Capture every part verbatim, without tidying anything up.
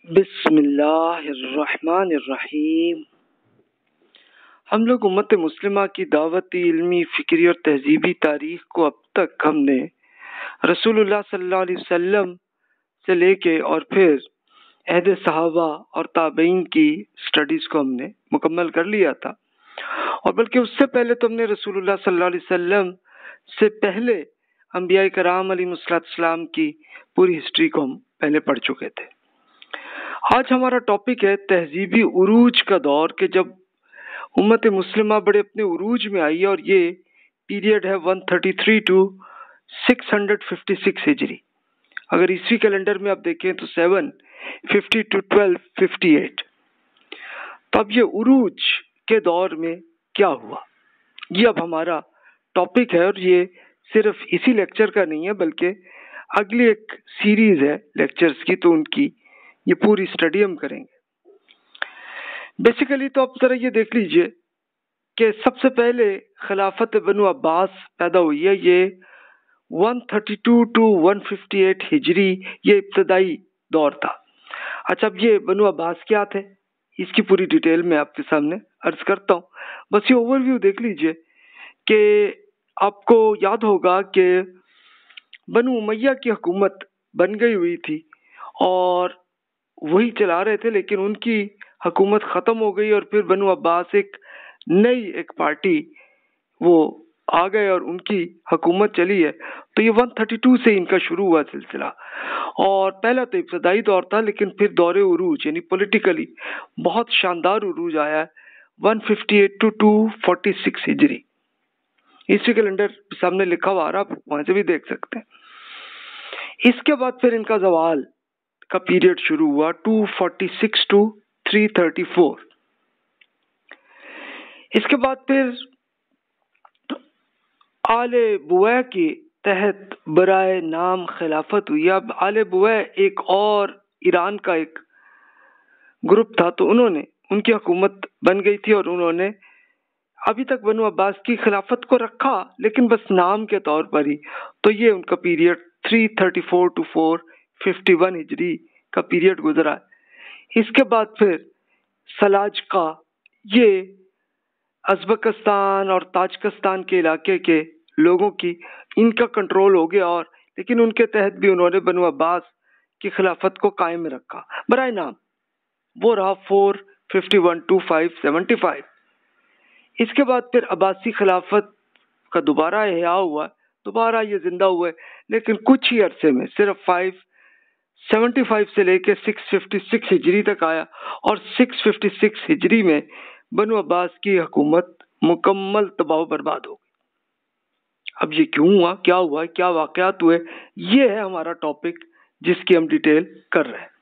बिस्मिल्लाहिर्रहमानिर्रहीम। हम लोग उम्मत मुस्लिमा की दावती, इल्मी, फिक्री और तहजीबी तारीख को अब तक हमने रसूलुल्लाह सल्लल्लाहु अलैहि वसल्लम से लेके और फिर अहद सहाबा और ताबईन की स्टडीज़ को हमने मुकम्मल कर लिया था। और बल्कि उससे पहले तो हमने रसूलुल्लाह सल्लल्लाहु अलैहि वसल्लम से पहले अंबिया कराम अलैहिस्सलाम की पूरी हिस्ट्री को हम पहले पढ़ चुके थे। आज हमारा टॉपिक है तहजीबी उरूज का दौर, के जब उम्मत मुस्लिमा बड़े अपने उरूज में आई, और ये पीरियड है एक सौ तैंतीस टू छह सौ छप्पन हिजरी। अगर ईस्वी कैलेंडर में आप देखें तो सात सौ पचास टू बारह सौ अट्ठावन। तो अब ये उरूज के दौर में क्या हुआ, ये अब हमारा टॉपिक है। और ये सिर्फ इसी लेक्चर का नहीं है, बल्कि अगली एक सीरीज है लेक्चर्स की, तो उनकी ये पूरी स्टडी हम करेंगे। बेसिकली तो आप जरा ये देख लीजिए कि सबसे पहले खिलाफत बनु अब्बास पैदा हुई है। ये एक सौ बत्तीस टू एक सौ अट्ठावन हिजरी ये इब्तदाई दौर था। अच्छा, अब ये बनु अब्बास क्या थे, इसकी पूरी डिटेल में आपके सामने अर्ज करता हूँ। बस ये ओवरव्यू देख लीजिए कि आपको याद होगा कि बनु उमैया की हुकूमत बन गई हुई थी और वही चला रहे थे, लेकिन उनकी हुकूमत ख़त्म हो गई और फिर बनु अब्बास एक नई एक पार्टी वो आ गए और उनकी हुकूमत चली है। तो ये एक सौ बत्तीस से इनका शुरू हुआ सिलसिला। और पहला तो इब्तदाई दौर था, लेकिन फिर दौरे उरूज यानी पॉलिटिकली बहुत शानदार उरूज आया है एक सौ अट्ठावन टू दो सौ छियालीस हिजरी। इसी कैलेंडर सामने लिखा हुआ आ रहा, आप वहां से भी देख सकते हैं। इसके बाद फिर इनका जवाल का पीरियड शुरू हुआ दो सौ छियालीस टू तीन सौ चौंतीस। इसके बाद फिर आले बुवै के तहत बराए नाम खिलाफत हुई। अब आले बुवै एक और ईरान का एक ग्रुप था, तो उन्होंने उनकी हुकूमत बन गई थी और उन्होंने अभी तक बनु अब्बास की खिलाफत को रखा, लेकिन बस नाम के तौर पर ही। तो ये उनका पीरियड तीन सौ चौंतीस टू चार सौ इक्यावन हिजरी का पीरियड गुजरा। इसके बाद फिर सलाजका, ये अज़बकिस्तान और ताजिकिस्तान के इलाके के लोगों की इनका कंट्रोल हो गया, और लेकिन उनके तहत भी उन्होंने बनु अब्बास की खिलाफत को कायम रखा बराए नाम। वो रहा चार सौ इक्यावन टू पाँच सौ पचहत्तर। इसके बाद फिर अब्बासी खिलाफत का दोबारा एहया हुआ, दोबारा ये जिंदा हुए, लेकिन कुछ ही अरसे में सिर्फ पाँच सौ पचहत्तर से लेकर छह सौ छप्पन हिजरी तक आया, और छह सौ छप्पन हिजरी में बनु अब्बास की हुकूमत मुकम्मल तबाह बर्बाद हो गई। अब ये क्यों हुआ, क्या हुआ, क्या वाकयात हुए, ये है हमारा टॉपिक जिसकी हम डिटेल कर रहे हैं।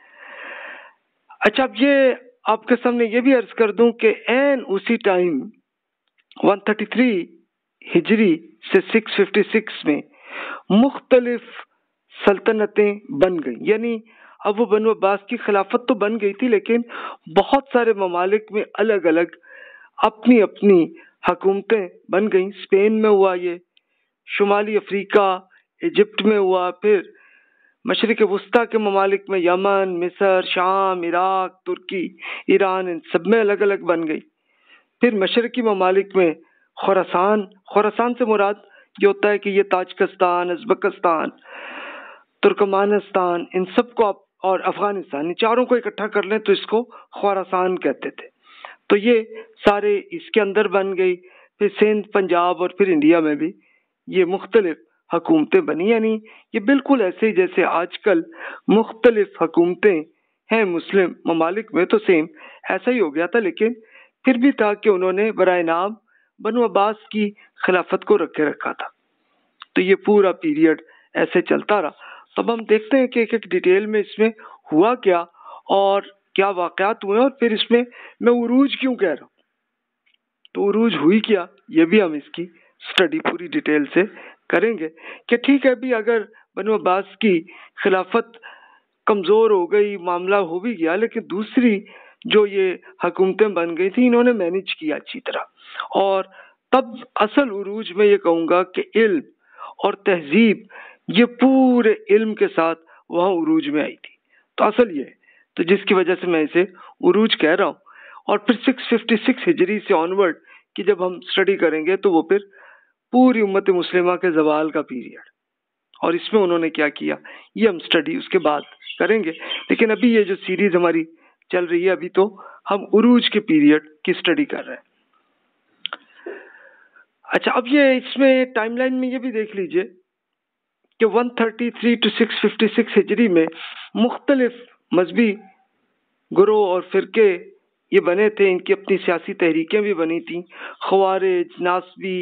अच्छा, अब ये आपके सामने ये भी अर्ज कर दूं कि एन उसी टाइम एक सौ तैंतीस हिजरी से छह सौ छप्पन में मुख्तलिफ सल्तनतें बन गई। यानी अब वो बनु अब्बास की खिलाफत तो बन गई थी, लेकिन बहुत सारे ममालिक में अलग अलग अपनी अपनी हुकूमतें बन गई। स्पेन में हुआ ये, शुमाली अफ्रीका इजिप्ट में हुआ, फिर मशरिक वस्ता के ममालिक में यमन, मिस्र, शाम, इराक, तुर्की, ईरान, इन सब में अलग अलग बन गई। फिर मशरकी ममालिक में खुरासान, खुरासान से मुराद ये होता है कि ये ताजिकिस्तान, अज़बकिस्तान, तुर्कमानिस्तान, इन सब को आप, और अफगानिस्तान, इन चारों को इकट्ठा कर लें तो इसको खुरासान कहते थे। तो ये सारे इसके अंदर बन गई। फिर सिंध, पंजाब और फिर इंडिया में भी ये मुख्तलिफ हुकूमतें बनी। यानी ये बिल्कुल ऐसे ही जैसे आजकल मुख्तलिफ हुकूमतें हैं मुस्लिम ममालिक में, तो सेम ऐसा ही हो गया था। लेकिन फिर भी था कि उन्होंने बराए नाम बनु अब्बास की खिलाफत को रखे रखा था। तो ये पूरा पीरियड ऐसे चलता रहा। तब हम देखते हैं कि एक एक डिटेल में इसमें हुआ क्या और क्या वाकयात हुए, और फिर इसमें मैं उरूज क्यों कह रहा हूँ, तो उरूज हुई क्या, ये भी हम इसकी स्टडी पूरी डिटेल से करेंगे। कि ठीक है भी, अगर बनु अब्बास की खिलाफत कमज़ोर हो गई, मामला हो भी गया, लेकिन दूसरी जो ये हुकूमतें बन गई थी, इन्होंने मैनेज किया अच्छी तरह। और तब असल उरूज में ये कहूँगा कि इल्म और तहजीब ये पूरे इल्म के साथ वहाँ उरूज में आई थी। तो असल ये तो जिसकी वजह से मैं इसे उरूज कह रहा हूँ। और फिर सिक्स फिफ्टी सिक्स हिजरी से ऑनवर्ड की जब हम स्टडी करेंगे तो वो फिर पूरी उम्मत मुस्लिमा के जवाल का पीरियड, और इसमें उन्होंने क्या किया ये हम स्टडी उसके बाद करेंगे। लेकिन अभी ये जो सीरीज हमारी चल रही है, अभी तो हम उरूज के पीरियड की स्टडी कर रहे हैं। अच्छा, अब ये इसमें टाइमलाइन में ये भी देख लीजिए कि one thirty three to six fifty six हिजरी में मुख्तलिफ मजहबी गुरोह और फिरके ये बने थे, इनकी अपनी सियासी तहरीकें भी बनी थी। ख्वारिज, नासबी,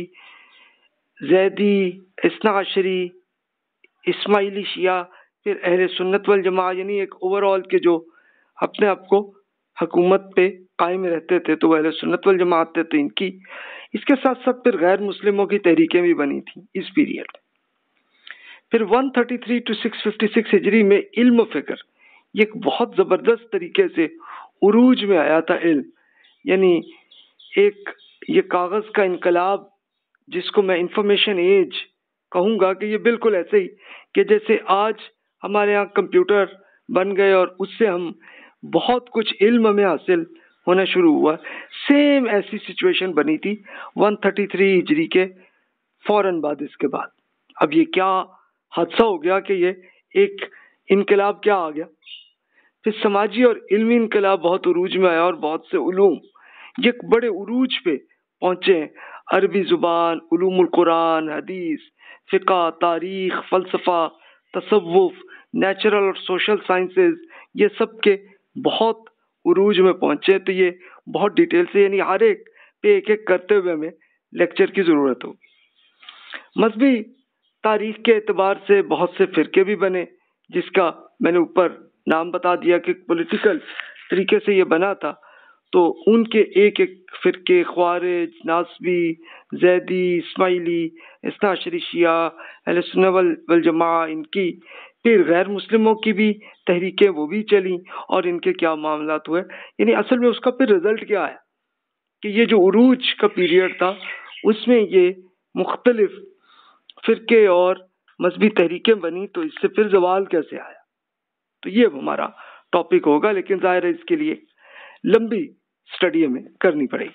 जैदी, इस्ना अशरी, इस्माइली शिया, फिर अहले सुन्नत वल जमा, यानी एक ओवरऑल के जो अपने आप को हुकूमत पे कायम रहते थे तो वह अहले सुन्नत वल जमात थे इनकी। इसके साथ साथ फिर गैर मुस्लिमों की तहरीकें भी बनी थी इस पीरियड में। फिर one thirty three to six fifty six हिजरी में इल्म फिक्र ये एक बहुत ज़बरदस्त तरीके से उरूज में आया था। इल्म यानी एक ये कागज़ का इनकलाब, जिसको मैं इंफॉर्मेशन एज कहूँगा कि ये बिल्कुल ऐसे ही कि जैसे आज हमारे यहाँ कंप्यूटर बन गए और उससे हम बहुत कुछ इल्म में हासिल होना शुरू हुआ, सेम ऐसी सिचुएशन बनी थी वन थर्टी थ्री हिजरी के फौरन बाद। इसके बाद अब ये क्या हादसा हो गया कि ये एक इनकलाब क्या आ गया। फिर समाजी और इल्मी इनकलाब बहुत उरूज में आया और बहुत से उलूम ये एक बड़े उरूज पे पहुंचे। अरबी जुबान, उलूमुल कुरान, हदीस, फिक़ह, तारीख, फ़लसफ़ा, तसव्वुफ़, नेचुरल और सोशल साइंसेस, ये सब के बहुत उरूज में पहुंचे। तो ये बहुत डिटेल से, यानी हर एक पे एक एक करते हुए हमें लेक्चर की ज़रूरत होगी। मजहबी तारीख के एतबार से बहुत से फ़िरके भी बने, जिसका मैंने ऊपर नाम बता दिया कि पॉलिटिकल तरीके से ये बना था। तो उनके एक एक फ़िरके ख्वारिज, नासबी, जैदी, इस्माइली, इस्ना अशरी शिया, अहले सुन्नत वल जमा, इनकी फिर गैर मुस्लिमों की भी तहरीकें वो भी चली और इनके क्या मामलात हुए। यानी असल में उसका फिर रिजल्ट क्या आया कि ये जो उरूज का पीरियड था उसमें ये मुख्तलिफ फ़िरके और मजहबी तहरीकें बनी, तो इससे फिर जवाल कैसे आया। तो ये हमारा टॉपिक होगा, लेकिन जाहिर है इसके लिए लंबी स्टडी हमें करनी पड़ेगी।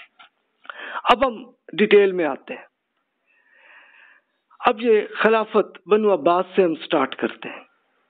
अब हम डिटेल में आते हैं। अब ये खिलाफत बनु अब्बास से हम स्टार्ट करते हैं।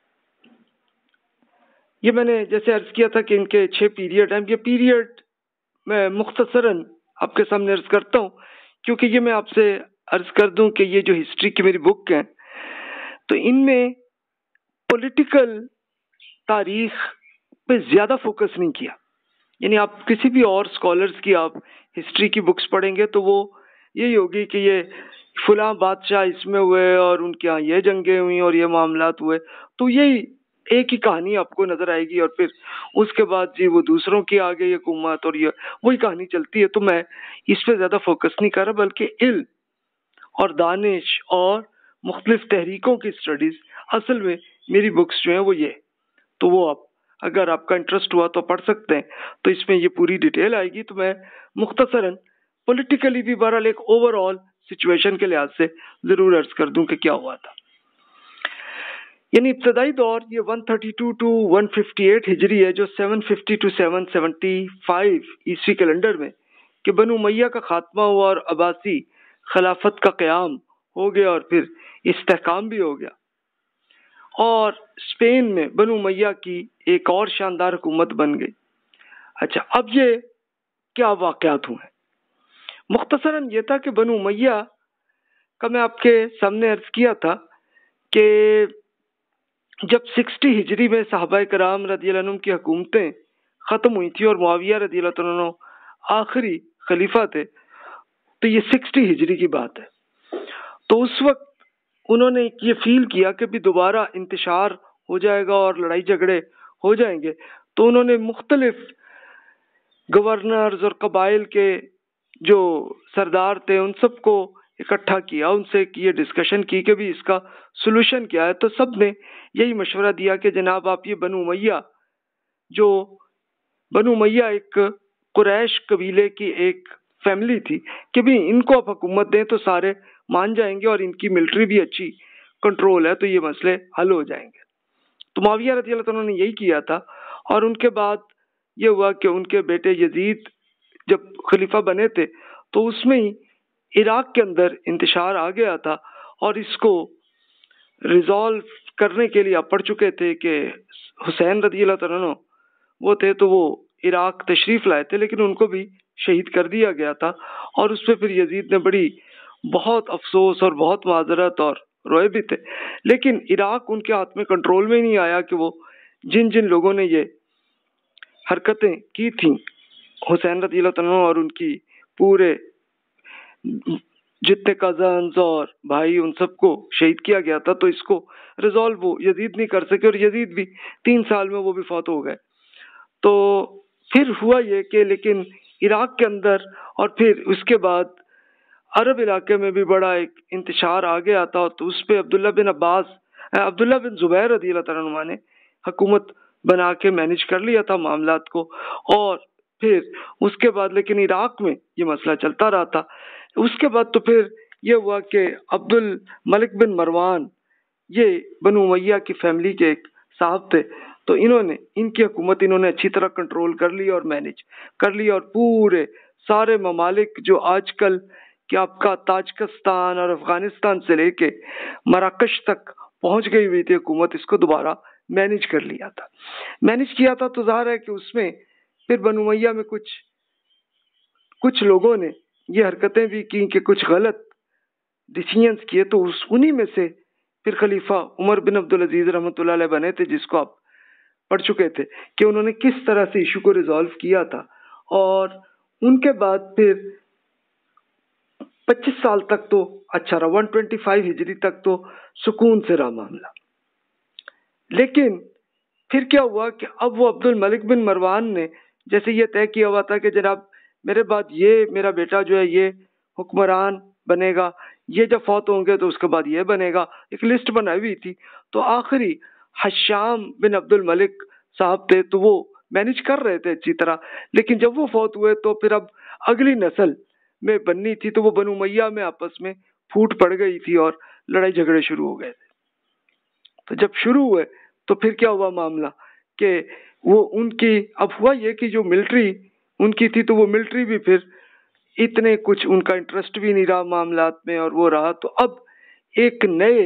ये मैंने जैसे अर्ज किया था कि इनके छह पीरियड हैं। ये पीरियड मैं मुख्तसरन आपके सामने अर्ज करता हूँ, क्योंकि ये मैं आपसे अर्ज कर दूं कि ये जो हिस्ट्री की मेरी बुक है तो इनमें पॉलिटिकल तारीख पे ज़्यादा फोकस नहीं किया। यानी आप किसी भी और स्कॉलर्स की आप हिस्ट्री की बुक्स पढ़ेंगे तो वो यही होगी कि ये फुला बादशाह इसमें हुए और उनके यहाँ ये जंगें हुई और ये मामलात हुए, तो यही एक ही कहानी आपको नज़र आएगी। और फिर उसके बाद जी वो दूसरों की आ गई हुकूमत और ये वही कहानी चलती है। तो मैं इस पर ज़्यादा फोकस नहीं कर रहा, बल्कि इल्म और दानिश और मुख्तलिफ तहरीकों की स्टडीज़ असल में मेरी बुक्स जो हैं वो ये, तो वो आप अगर आपका इंटरेस्ट हुआ तो पढ़ सकते हैं। तो इसमें ये पूरी डिटेल आएगी। तो मैं मुख्तसरन पॉलिटिकली भी बहरहाल एक ओवरऑल सिचुएशन के लिहाज से ज़रूर अर्ज कर दूं कि क्या हुआ था। यानी इब्तदाई दौर ये one thirty two to one fifty eight हिजरी है, जो seven fifty to seven seventy five ईस्वी कैलेंडर में कि बनु उमैया का खात्मा हुआ और अब्बासी खिलाफत का क़याम हो गया और फिर इस्तेहकाम भी हो गया और स्पेन में बनु उमैया की एक और शानदार हुकूमत बन गई। अच्छा, अब ये क्या वाक़यात हुए। मुख्तसरन ये था कि बनु उमैया का मैं आपके सामने अर्ज किया था कि जब सिक्सटी हिजरी में सहाबा कराम रज़ियल्लाहु अन्हुम की हुकूमतें ख़त्म हुई थी और मुआविया रज़ियल्लाहु अन्हु आखिरी खलीफा थे, तो ये सिक्सटी हिजरी की बात है। तो उस वक्त उन्होंने ये फील किया कि भी दोबारा इंतशार हो जाएगा और लड़ाई झगड़े हो जाएंगे। तो उन्होंने मुख्तलिफ गवर्नर्स और कबाइल के जो सरदार थे उन सबको इकट्ठा किया, उनसे ये डिस्कशन की कि भी इसका सलूशन क्या है। तो सब ने यही मशवरा दिया कि जनाब आप ये बनु उमैया, जो बनु उमैया एक कुरैश कबीले की एक फैमिली थी, कि भी इनको आप हुकूमत दें तो सारे मान जाएंगे और इनकी मिलिट्री भी अच्छी कंट्रोल है, तो ये मसले हल हो जाएंगे। तो मुआविया रज़ियल्लाहु अन्हु ने यही किया था और उनके बाद ये हुआ कि उनके बेटे यजीद जब खलीफा बने थे तो उसमें ही इराक के अंदर इंतशार आ गया था और इसको रिजॉल्व करने के लिए आप पढ़ चुके थे कि हुसैन रज़ी अल्लाह तआला अन्हु वो थे तो वो इराक तशरीफ़ लाए थे, लेकिन उनको भी शहीद कर दिया गया था। और उस पर फिर यजीद ने बड़ी बहुत अफसोस और बहुत माजरत और रोए भी थे, लेकिन इराक उनके हाथ में कंट्रोल में नहीं आया कि वो जिन जिन लोगों ने ये हरकतें की थी हुसैन रज़ी अल्लाह तआला अन्हु और उनकी पूरे जितने कजन्स और भाई उन सबको शहीद किया गया था, तो इसको रिजॉल्व वो यजीद नहीं कर सके और यजीद भी तीन साल में वो भी फौत हो गए। तो फिर हुआ ये कि लेकिन इराक के अंदर और फिर उसके बाद अरब इलाके में भी बड़ा एक इंतशार आ गया था, तो उस पर अब्दुल्ला बिन अब्बास अब्दुल्ला बिन जुबैर रज़ी अल्लाह तआला अन्हु ने हुकूमत बना के मैनेज कर लिया था मामलात को। और फिर उसके बाद लेकिन इराक में ये मसला चलता रहा था। उसके बाद तो फिर ये हुआ कि अब्दुल मलिक बिन मरवान ये बनु उमैया की फैमिली के एक साहब थे, तो इन्होंने इनकी हुकूमत इन्होंने अच्छी तरह कंट्रोल कर ली और मैनेज कर ली और पूरे सारे ममालिक जो आजकल कि आपका ताजिकिस्तान और अफगानिस्तान से लेके मराकश तक पहुंच गई हुई थी हुकूमत, इसको दोबारा मैनेज कर लिया था। मैनेज किया था तो जाहिर है कि उसमें फिर बनु उमैया में कुछ कुछ लोगों ने ये हरकतें भी की कि कुछ गलत डिसीजंस किए, तो उस उन्हीं में से फिर खलीफा उमर बिन अब्दुल अजीज रहमतुल्लाह अलैह बने थे, जिसको आप पढ़ चुके थे कि उन्होंने किस तरह से इशू को रिजॉल्व किया था। और उनके बाद फिर पच्चीस साल तक तो अच्छा रहा, एक सौ पच्चीस हिजरी तक तो सुकून से रहा मामला। लेकिन फिर क्या हुआ कि अब वो अब्दुल मलिक बिन मरवान ने जैसे ये तय किया हुआ था कि जनाब मेरे बाद ये मेरा बेटा जो है ये हुक्मरान बनेगा, ये जब फौत होंगे तो उसके बाद ये बनेगा, एक लिस्ट बनाई हुई थी। तो आखिरी हशाम बिन अब्दुल मलिक साहब थे, तो वो मैनेज कर रहे थे अच्छी तरह, लेकिन जब वो फौत हुए तो फिर अब अगली नस्ल में बननी थी, तो वो बनु उमैया में आपस में फूट पड़ गई थी और लड़ाई झगड़े शुरू हो गए थे। तो जब शुरू हुए तो फिर क्या हुआ मामला कि वो उनकी अब हुआ ये कि जो मिलिट्री उनकी थी, तो वो मिलिट्री भी फिर इतने कुछ उनका इंटरेस्ट भी नहीं रहा मामलात में और वो रहा। तो अब एक नए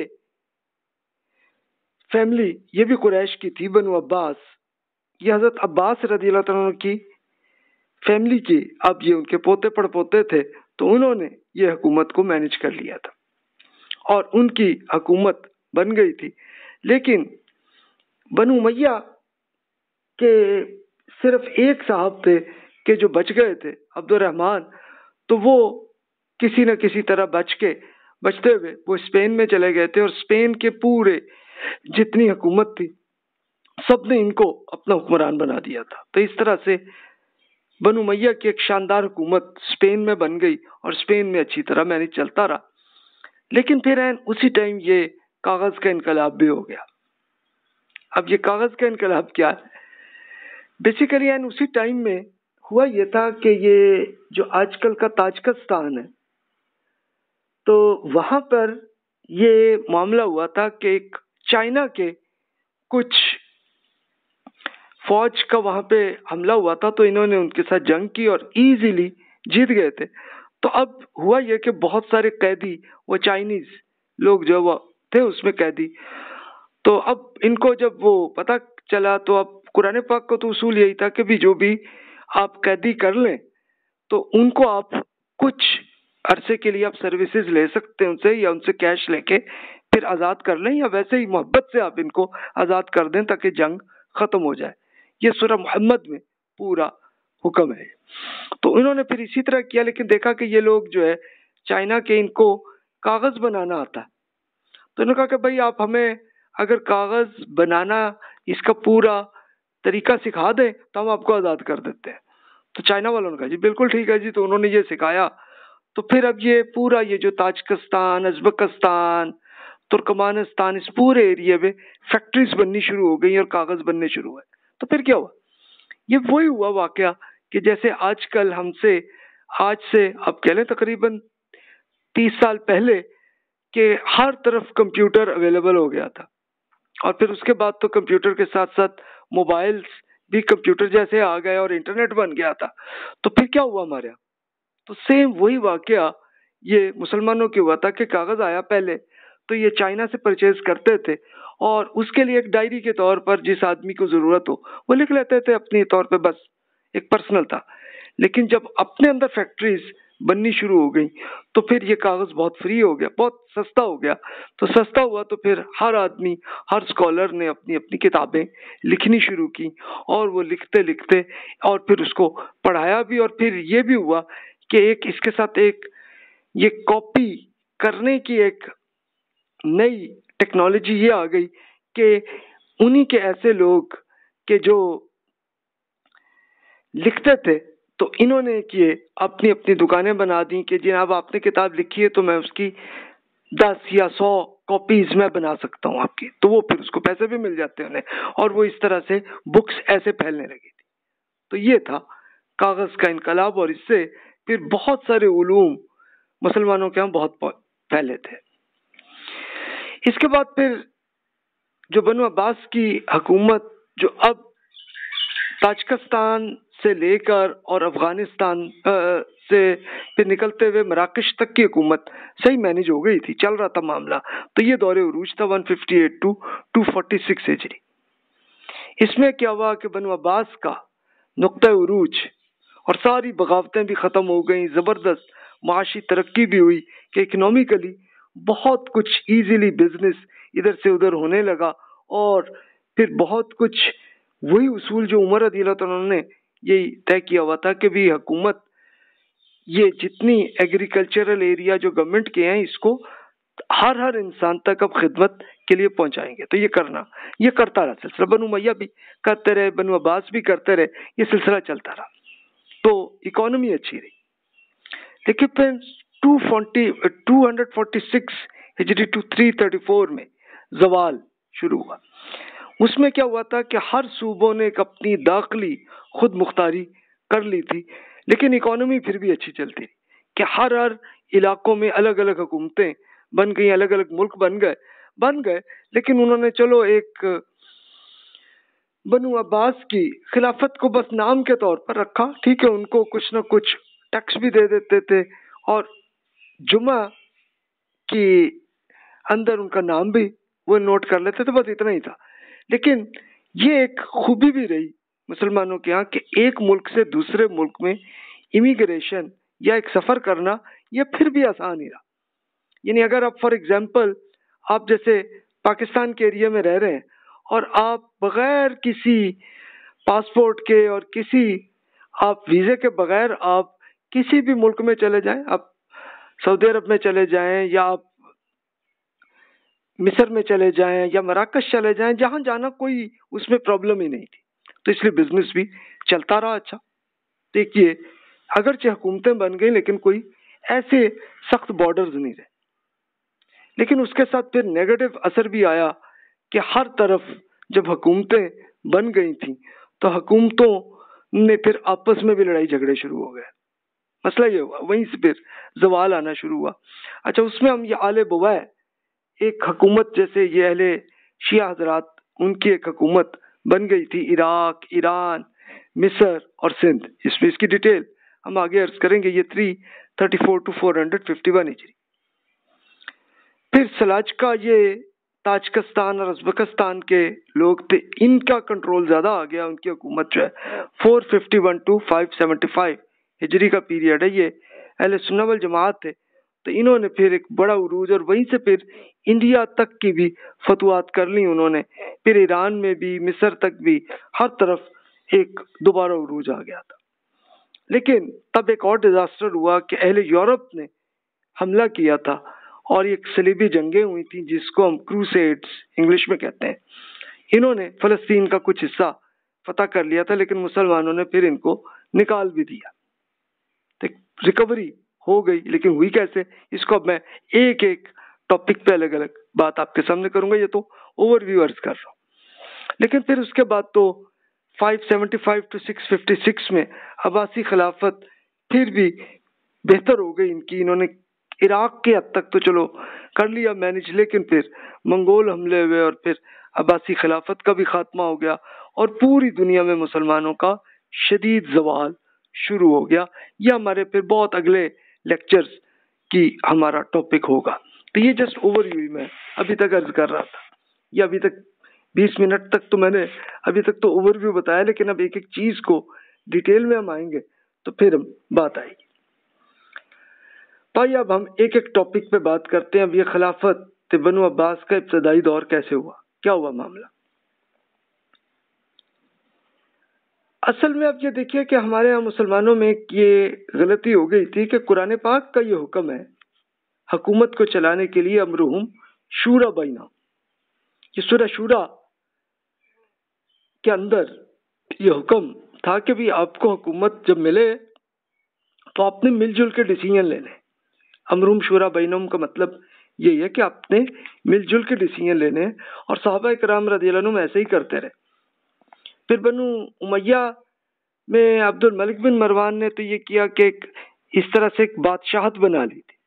फैमिली ये भी कुरैश की थी, बनु अब्बास, ये हजरत अब्बास रज़ी अल्लाह तआला अन्हु की फैमिली की अब ये उनके पोते पड़पोते थे, तो उन्होंने ये हुकूमत को मैनेज कर लिया था और उनकी हुकूमत बन गई थी। लेकिन बनु उमैया के सिर्फ एक साहब थे कि जो बच गए थे, अब्दुल रहमान, तो वो किसी न किसी तरह बच के बचते हुए वो स्पेन में चले गए थे और स्पेन के पूरे जितनी हुकूमत थी सबने इनको अपना हुक्मरान बना दिया था। तो इस तरह से बनु उमैया की एक शानदार हुकूमत स्पेन में बन गई और स्पेन में अच्छी तरह मैनेज चलता रहा। लेकिन फिर उसी टाइम ये कागज का इनकलाब भी हो गया। अब ये कागज का इनकलाब क्या है? बेसिकली एंड उसी टाइम में हुआ ये था कि ये जो आजकल का ताजिकिस्तान है, तो वहां पर ये मामला हुआ था कि एक चाइना के कुछ फौज का वहां पे हमला हुआ था, तो इन्होंने उनके साथ जंग की और इजीली जीत गए थे। तो अब हुआ ये कि बहुत सारे कैदी वो चाइनीज लोग जो वो थे उसमें कैदी, तो अब इनको जब वो पता चला, तो अब कुरान पाक का तो उसूल यही था कि भी जो भी आप कैदी कर लें तो उनको आप कुछ अरसे के लिए आप सर्विसेज ले सकते हैं उनसे, या उनसे कैश लेके फिर आज़ाद कर लें, या वैसे ही मोहब्बत से आप इनको आज़ाद कर दें ताकि जंग ख़त्म हो जाए। ये सूरह मोहम्मद में पूरा हुक्म है। तो उन्होंने फिर इसी तरह किया, लेकिन देखा कि ये लोग जो है चाइना के, इनको कागज़ बनाना आता, तो उन्होंने कहा कि भाई आप हमें अगर कागज़ बनाना इसका पूरा तरीका सिखा दें तो हम आपको आज़ाद कर देते हैं। तो चाइना वालों ने कहा जी बिल्कुल ठीक है जी। तो उन्होंने ये सिखाया। तो फिर अब ये पूरा ये जो ताजिकिस्तान, उज़्बेकिस्तान, तुर्कमानिस्तान, इस पूरे एरिया में फैक्ट्रीज बननी शुरू हो गई और कागज़ बनने शुरू हुए। तो फिर क्या हुआ, ये वही हुआ वाकया कि जैसे आजकल हमसे आज से आप कह लें तकरीबन तीस साल पहले कि हर तरफ कंप्यूटर अवेलेबल हो गया था, और फिर उसके बाद तो कंप्यूटर के साथ साथ मोबाइल्स भी कंप्यूटर जैसे आ गए और इंटरनेट बन गया था, तो फिर क्या हुआ हमारे यहाँ? तो सेम वही वाकया ये मुसलमानों की हुआ था कि कागज आया पहले तो ये चाइना से परचेज करते थे और उसके लिए एक डायरी के तौर पर जिस आदमी को जरूरत हो वो लिख लेते थे अपने तौर पे, बस एक पर्सनल था। लेकिन जब अपने अंदर फैक्ट्रीज बननी शुरू हो गई तो फिर ये कागज बहुत फ्री हो गया, बहुत सस्ता हो गया। तो सस्ता हुआ तो फिर हर आदमी, हर स्कॉलर ने अपनी अपनी किताबें लिखनी शुरू की और वो लिखते लिखते और फिर उसको पढ़ाया भी। और फिर ये भी हुआ कि एक इसके साथ एक ये कॉपी करने की एक नई टेक्नोलॉजी ये आ गई कि उन्हीं के ऐसे लोग के जो लिखते थे तो इन्होंने किए अपनी अपनी दुकानें बना दी कि जनाब आपने किताब लिखी है तो मैं उसकी दस या सौ कॉपीज में बना सकता हूँ आपकी, तो वो फिर उसको पैसे भी मिल जाते हैं उन्हें और वो इस तरह से बुक्स ऐसे फैलने लगी थी। तो ये था कागज का इनकलाब और इससे फिर बहुत सारे उलूम मुसलमानों के यहाँ बहुत फैले थे। इसके बाद फिर जो बनु अब्बास की हुकूमत जो अब ताजिकिस्तान से लेकर और अफगानिस्तान से फिर निकलते हुए मराकश तक की हुकूमत सही मैनेज हो गई थी, चल रहा था मामला। तो ये दौरे उरूज था एक सौ अट्ठावन टू दो सौ छियालीस हिजरी। इसमें क्या हुआ कि बनु अब्बास का नुक्ता उरूज और सारी बगावतें भी खत्म हो गई, जबरदस्त माशी तरक्की भी हुई कि इकोनॉमिकली बहुत कुछ इजीली बिजनेस इधर से उधर होने लगा। और फिर बहुत कुछ वही उसूल जो उमर रज़ी अल्लाह तआला ने यही तय किया हुआ था कि भी हुकूमत ये जितनी एग्रीकल्चरल एरिया जो गवर्नमेंट के हैं इसको हर हर इंसान तक अब खिदमत के लिए पहुंचाएंगे। तो ये करना, ये करता रहा सिलसिला। बनु उमय्या भी करते रहे, बनु अब्बास भी करते रहे, ये सिलसिला चलता रहा। तो इकोनॉमी अच्छी रही। लेकिन फिर टू फोर्टी सिक्स हिजरी टू थ्री थर्टी फोर में जवाल शुरू हुआ। उसमें क्या हुआ था कि हर सूबों ने एक अपनी दाखिली खुद मुख्तारी कर ली थी, लेकिन इकोनॉमी फिर भी अच्छी चलती रही कि हर हर इलाकों में अलग अलग हुकूमतें बन गई, अलग अलग मुल्क बन गए बन गए लेकिन उन्होंने चलो एक बनु अब्बास की खिलाफत को बस नाम के तौर पर रखा, ठीक है, उनको कुछ ना कुछ टैक्स भी दे देते थे और जुमा की अंदर उनका नाम भी वो नोट कर लेते थे, बस इतना ही था। लेकिन ये एक खूबी भी रही मुसलमानों के यहाँ कि एक मुल्क से दूसरे मुल्क में इमिग्रेशन या एक सफर करना ये फिर भी आसान ही रहा। यानी अगर आप फॉर एग्जांपल आप जैसे पाकिस्तान के एरिया में रह रहे हैं और आप बगैर किसी पासपोर्ट के और किसी आप वीजे के बगैर आप किसी भी मुल्क में चले जाएं, आप सऊदी अरब में चले जाएं या आप मिस्र में चले जाएं या मराकश चले जाएं, जहां जाना कोई उसमें प्रॉब्लम ही नहीं थी। तो इसलिए बिजनेस भी चलता रहा अच्छा। देखिए अगरचे हुकूमतें बन गई लेकिन कोई ऐसे सख्त बॉर्डर्स नहीं रहे। लेकिन उसके साथ फिर नेगेटिव असर भी आया कि हर तरफ जब हुकूमतें बन गई थी तो हुकूमतों ने फिर आपस में भी लड़ाई झगड़े शुरू हो गए। मसला ये हुआ, वहीं से फिर जवाल आना शुरू हुआ। अच्छा, उसमें हम ये आले बुवै एक हुकूमत जैसे ये अहले शिया हजरात उनकी एक हुकूमत बन गई थी, इराक, ईरान, मिस्र और सिंध। इसमें इसकी डिटेल हम आगे अर्ज करेंगे। ये three thirty four to four hundred fifty one हिजरी। फिर सलाज का ये ताजिकिस्तान और उज़्बेकिस्तान के लोग थे, इनका कंट्रोल ज्यादा आ गया। उनकी हुकूमत जो है four fifty one to five seventy five हिजरी का पीरियड है। ये अहले सुन्नत वल जमात थे, तो इन्होंने फिर एक बड़ा उरूज और वहीं से फिर इंडिया तक की भी फतवात कर ली उन्होंने। फिर ईरान में भी, मिस्र तक भी, हर तरफ एक दोबारा उरूज आ गया था। लेकिन तब एक और डिजास्टर हुआ कि अहले यूरोप ने हमला किया था और एक सलीबी जंगें हुई थी जिसको हम क्रूसेड्स इंग्लिश में कहते हैं। इन्होंने फलस्तीन का कुछ हिस्सा फतह कर लिया था, लेकिन मुसलमानों ने फिर इनको निकाल भी दिया। तो रिकवरी हो गई, लेकिन हुई कैसे, इसको अब मैं एक एक टॉपिक पे अलग अलग बात आपके सामने करूंगा। ये तो ओवरव्यू अर्ज कर रहा हूं। लेकिन फिर उसके बाद तो five seventy five to six fifty six में अब्बासी खिलाफत फिर भी बेहतर हो गई इनकी। इन्होंने इराक के हद तक तो चलो कर लिया मैनेज, लेकिन फिर मंगोल हमले हुए और फिर अब्बासी खिलाफत का भी खात्मा हो गया और पूरी दुनिया में मुसलमानों का शदीद जवाल शुरू हो गया। यह हमारे फिर बहुत अगले लेक्चर्स की हमारा टॉपिक होगा। तो ये जस्ट ओवरव्यू मैं अभी तक अर्ज कर रहा था। ये अभी तक बीस मिनट तक तो मैंने अभी तक तो ओवरव्यू बताया, लेकिन अब एक एक चीज को डिटेल में हम आएंगे तो फिर हम बात आएगी। तो आइए अब हम एक एक टॉपिक पे बात करते हैं। अब ये खिलाफत बनु अब्बास का इब्तदाई दौर कैसे हुआ, क्या हुआ मामला। असल में अब ये देखिए कि हमारे यहाँ मुसलमानों में ये गलती हो गई थी कि कुरान पाक का ये हुक्म है हुकूमत को चलाने के लिए अमरुहुम शूरा बैना, ये सूरह शूरा के अंदर ये हुक्म था कि भी आपको हुकूमत जब मिले तो आपने मिलजुल के डिसीजन लेने। अमरुहुम शूरा बैनहुम का मतलब यही है कि आपने मिलजुल के डिसीजन लेने, और सहाबा किराम रज़ियल्लाहु अन्हुम ऐसे ही करते रहे। फिर बनु उमैया में अब्दुल मलिक बिन मरवान ने तो ये किया कि इस तरह से एक बादशाहत बना ली थी,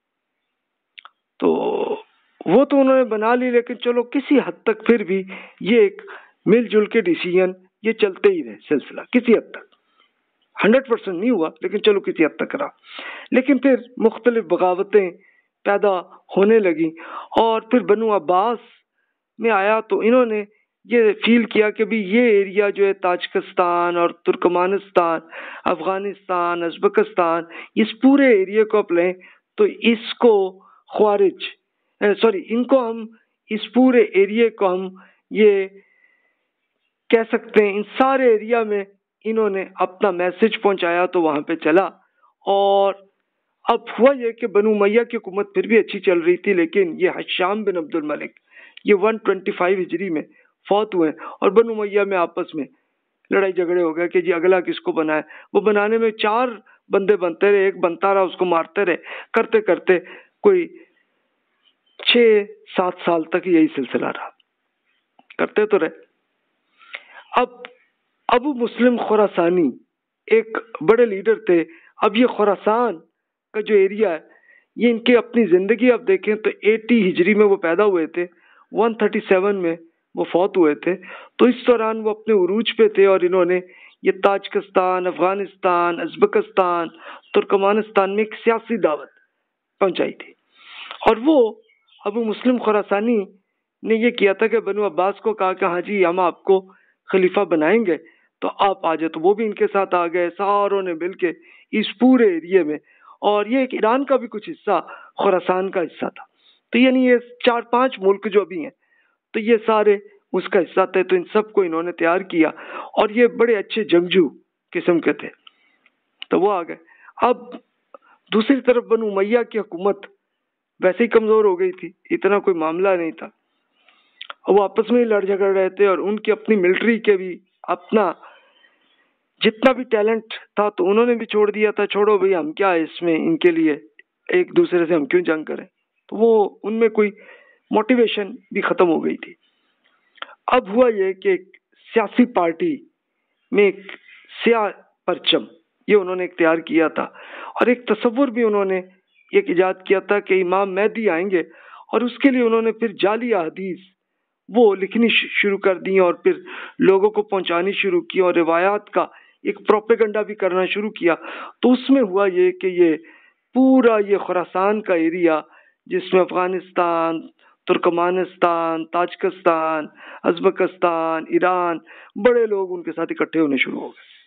तो वो तो उन्होंने बना ली, लेकिन चलो किसी हद तक फिर भी ये एक मिलजुल के डिसीजन ये चलते ही रहे सिलसिला, किसी हद तक हंड्रेड परसेंट नहीं हुआ लेकिन चलो किसी हद तक रहा। लेकिन फिर मुख्तलिफ बगावतें पैदा होने लगी और फिर बनु अब्बास में आया तो इन्होंने ये फील किया कि भी ये एरिया जो है ताजिकिस्तान और तुर्कमानिस्तान, अफगानिस्तान, उज़्बेकिस्तान, इस पूरे एरिया को आप लें तो इसको ख्वारिज सॉरी इनको हम इस पूरे एरिया को हम ये कह सकते हैं इन सारे एरिया में इन्होंने अपना मैसेज पहुंचाया तो वहां पे चला। और अब हुआ ये कि बनु उमैया की हुकूमत फिर भी अच्छी चल रही थी, लेकिन ये हिशाम बिन अब्दुल मलिक ये एक सौ पच्चीस हिजरी में फौत हुए और बनु उमैया में आपस में लड़ाई झगड़े हो गए कि जी अगला किसको बनाए। वो बनाने में चार बंदे बनते रहे, एक बनता रहा, उसको मारते रहे, करते करते कोई छह सात साल तक यही सिलसिला रहा, करते तो रहे। अब अबू मुस्लिम खुरासानी एक बड़े लीडर थे। अब ये खुरासान का जो एरिया है ये इनके अपनी जिंदगी आप देखें तो अस्सी हिजरी में वो पैदा हुए थे, एक सौ सैंतीस में वो फौत हुए थे। तो इस दौरान वो अपने उरूज पे थे और इन्होंने ये ताजिकिस्तान, अफगानिस्तान, उज़्बेकिस्तान, तुर्कमानिस्तान में एक सियासी दावत पहुंचाई थी। और वो अबू मुस्लिम खुरासानी ने ये किया था कि बनु अब्बास को कहा कि हाँ जी हम आपको खलीफा बनाएंगे तो आप आ जाए। तो वो भी इनके साथ आ गए, सारों ने मिलके इस पूरे एरिया में, और ये एक ईरान का भी कुछ हिस्सा खुरासान का हिस्सा था। तो यानी ये चार पांच मुल्क जो भी हैं तो ये सारे उसका हिस्सा थे। तो इन सबको इन्होंने तैयार किया और ये बड़े अच्छे जंगजू किस्म के थे, तो वो आ गए। अब दूसरी तरफ बनु उमैया की हुकूमत वैसे ही कमजोर हो गई थी, इतना कोई मामला नहीं था, वो आपस में ही लड़ झगड़ रहे थे और उनकी अपनी मिलिट्री के भी अपना जितना भी टैलेंट था तो उन्होंने भी छोड़ दिया था, छोड़ो भाई हम क्या है इसमें, इनके लिए एक दूसरे से हम क्यों जंग करें। तो वो उनमें कोई मोटिवेशन भी खत्म हो गई थी। अब हुआ ये कि एक सियासी पार्टी में एक सिया परचम ये उन्होंने एक तैयार किया था और एक तस्वुर भी उन्होंने एक इजाद किया था कि इमाम मेहदी आएंगे, और उसके लिए उन्होंने फिर जाली अहदीस वो लिखनी शुरू कर दी और फिर लोगों को पहुंचानी शुरू की और रिवायात का एक प्रोपेगेंडा भी करना शुरू किया। तो उसमें हुआ ये कि ये पूरा ये खुरासान का एरिया जिसमें Afghanistan, Turkmenistan, Tajikistan, Uzbekistan, Iran, बड़े लोग उनके साथ इकट्ठे होने शुरू हो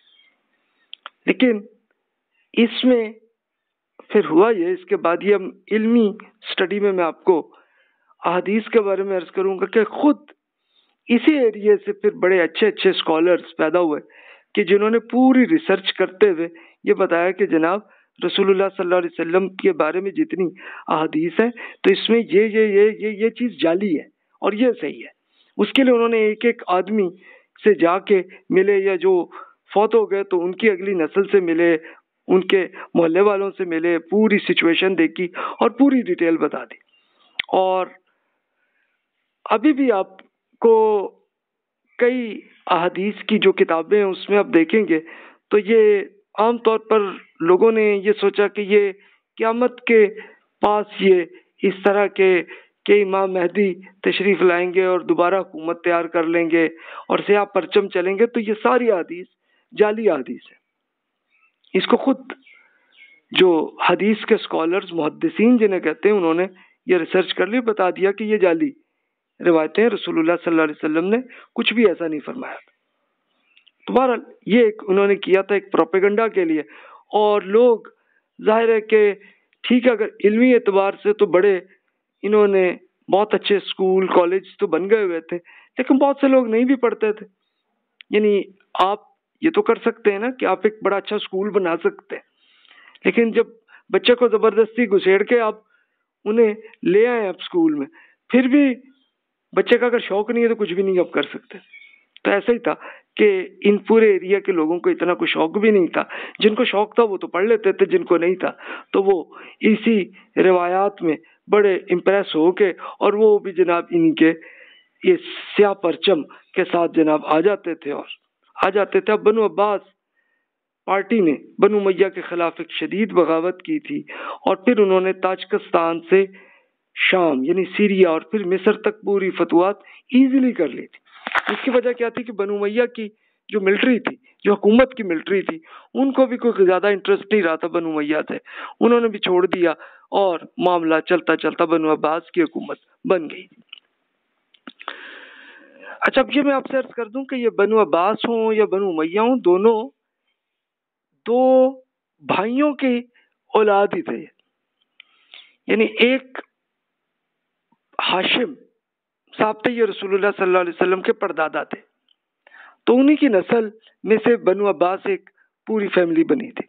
गए। लेकिन इसमें फिर हुआ ये, इसके बाद ये हम इल्मी स्टडी में मैं आपको अहदीस के बारे में अर्ज करूंगा कि खुद इसी एरिया से फिर बड़े अच्छे अच्छे स्कॉलर्स पैदा हुए कि जिन्होंने पूरी रिसर्च करते हुए ये बताया कि जनाब रसूलुल्लाह सल्लल्लाहु अलैहि वसल्लम के बारे में जितनी अहदीस है तो इसमें ये ये ये ये ये चीज़ जाली है और ये सही है। उसके लिए उन्होंने एक एक आदमी से जाके मिले, या जो फौत हो गए तो उनकी अगली नस्ल से मिले, उनके मोहल्ले वालों से मिले, पूरी सिचुएशन देखी और पूरी डिटेल बता दी। और अभी भी आपको कई अहदीस की जो किताबें हैं उसमें आप देखेंगे तो ये आम तौर पर लोगों ने ये सोचा कि ये क़यामत के पास ये इस तरह के कि इमाम मेहदी तशरीफ लाएंगे और दोबारा हुकूमत तैयार कर लेंगे और स्याह परचम चलेंगे, तो ये सारी हदीस जाली हदीस है। इसको खुद जो हदीस के स्कॉलर्स मुहद्दिसीन जिन्हें कहते हैं, उन्होंने ये रिसर्च कर ली, बता दिया कि ये जाली रिवायतें, रसूलुल्लाह सल्लल्लाहु अलैहि वसल्लम ने कुछ भी ऐसा नहीं फरमाया। तो बहरहाल ये एक उन्होंने किया था एक प्रोपेगेंडा के लिए, और लोग जाहिर है कि ठीक है, अगर इल्मी एतबार से तो बड़े इन्होंने बहुत अच्छे स्कूल कॉलेज तो बन गए हुए थे, लेकिन बहुत से लोग नहीं भी पढ़ते थे। यानी आप ये तो कर सकते हैं ना कि आप एक बड़ा अच्छा स्कूल बना सकते हैं, लेकिन जब बच्चे को जबरदस्ती घुसेड़ के आप उन्हें ले आए आप स्कूल में, फिर भी बच्चे का अगर शौक नहीं है तो कुछ भी नहीं आप कर सकते। तो ऐसा ही था कि इन पूरे एरिया के लोगों को इतना कुछ शौक भी नहीं था। जिनको शौक था वो तो पढ़ लेते थे, जिनको नहीं था तो वो इसी रिवायात में बड़े इम्प्रेस हो के और वो भी जनाब इनके ये स्याह परचम के साथ जनाब आ जाते थे और आ जाते थे। अब बनु अब्बास पार्टी ने बनु उमैया के खिलाफ एक शदीद बगावत की थी और फिर उन्होंने ताजिकिस्तान से शाम यानी सीरिया और फिर मिस्र तक पूरी फतवात इजीली कर ली थी। इसकी वजह क्या थी कि बनु उमैया की जो मिलिट्री थी, जो हुकूमत की मिलिट्री थी, उनको भी कोई ज़्यादा इंटरेस्ट नहीं रहा था बनु उमैया से, उन्होंने भी छोड़ दिया और मामला चलता चलता बनु अब्बास की हुकूमत बन गई। अच्छा, अब ये मैं आपसे अर्ज कर दूं कि ये बनु अब्बास हों या बनु उमैया हों, दोनों दो भाइयों की औलाद ही थे। यानी एक हाशिम साहब थे, ये रसूलुल्लाह सल्लल्लाहु अलैहि वसल्लम के परदादा थे, तो उन्हीं की नस्ल में से बनु अब्बास एक पूरी फैमिली बनी थी।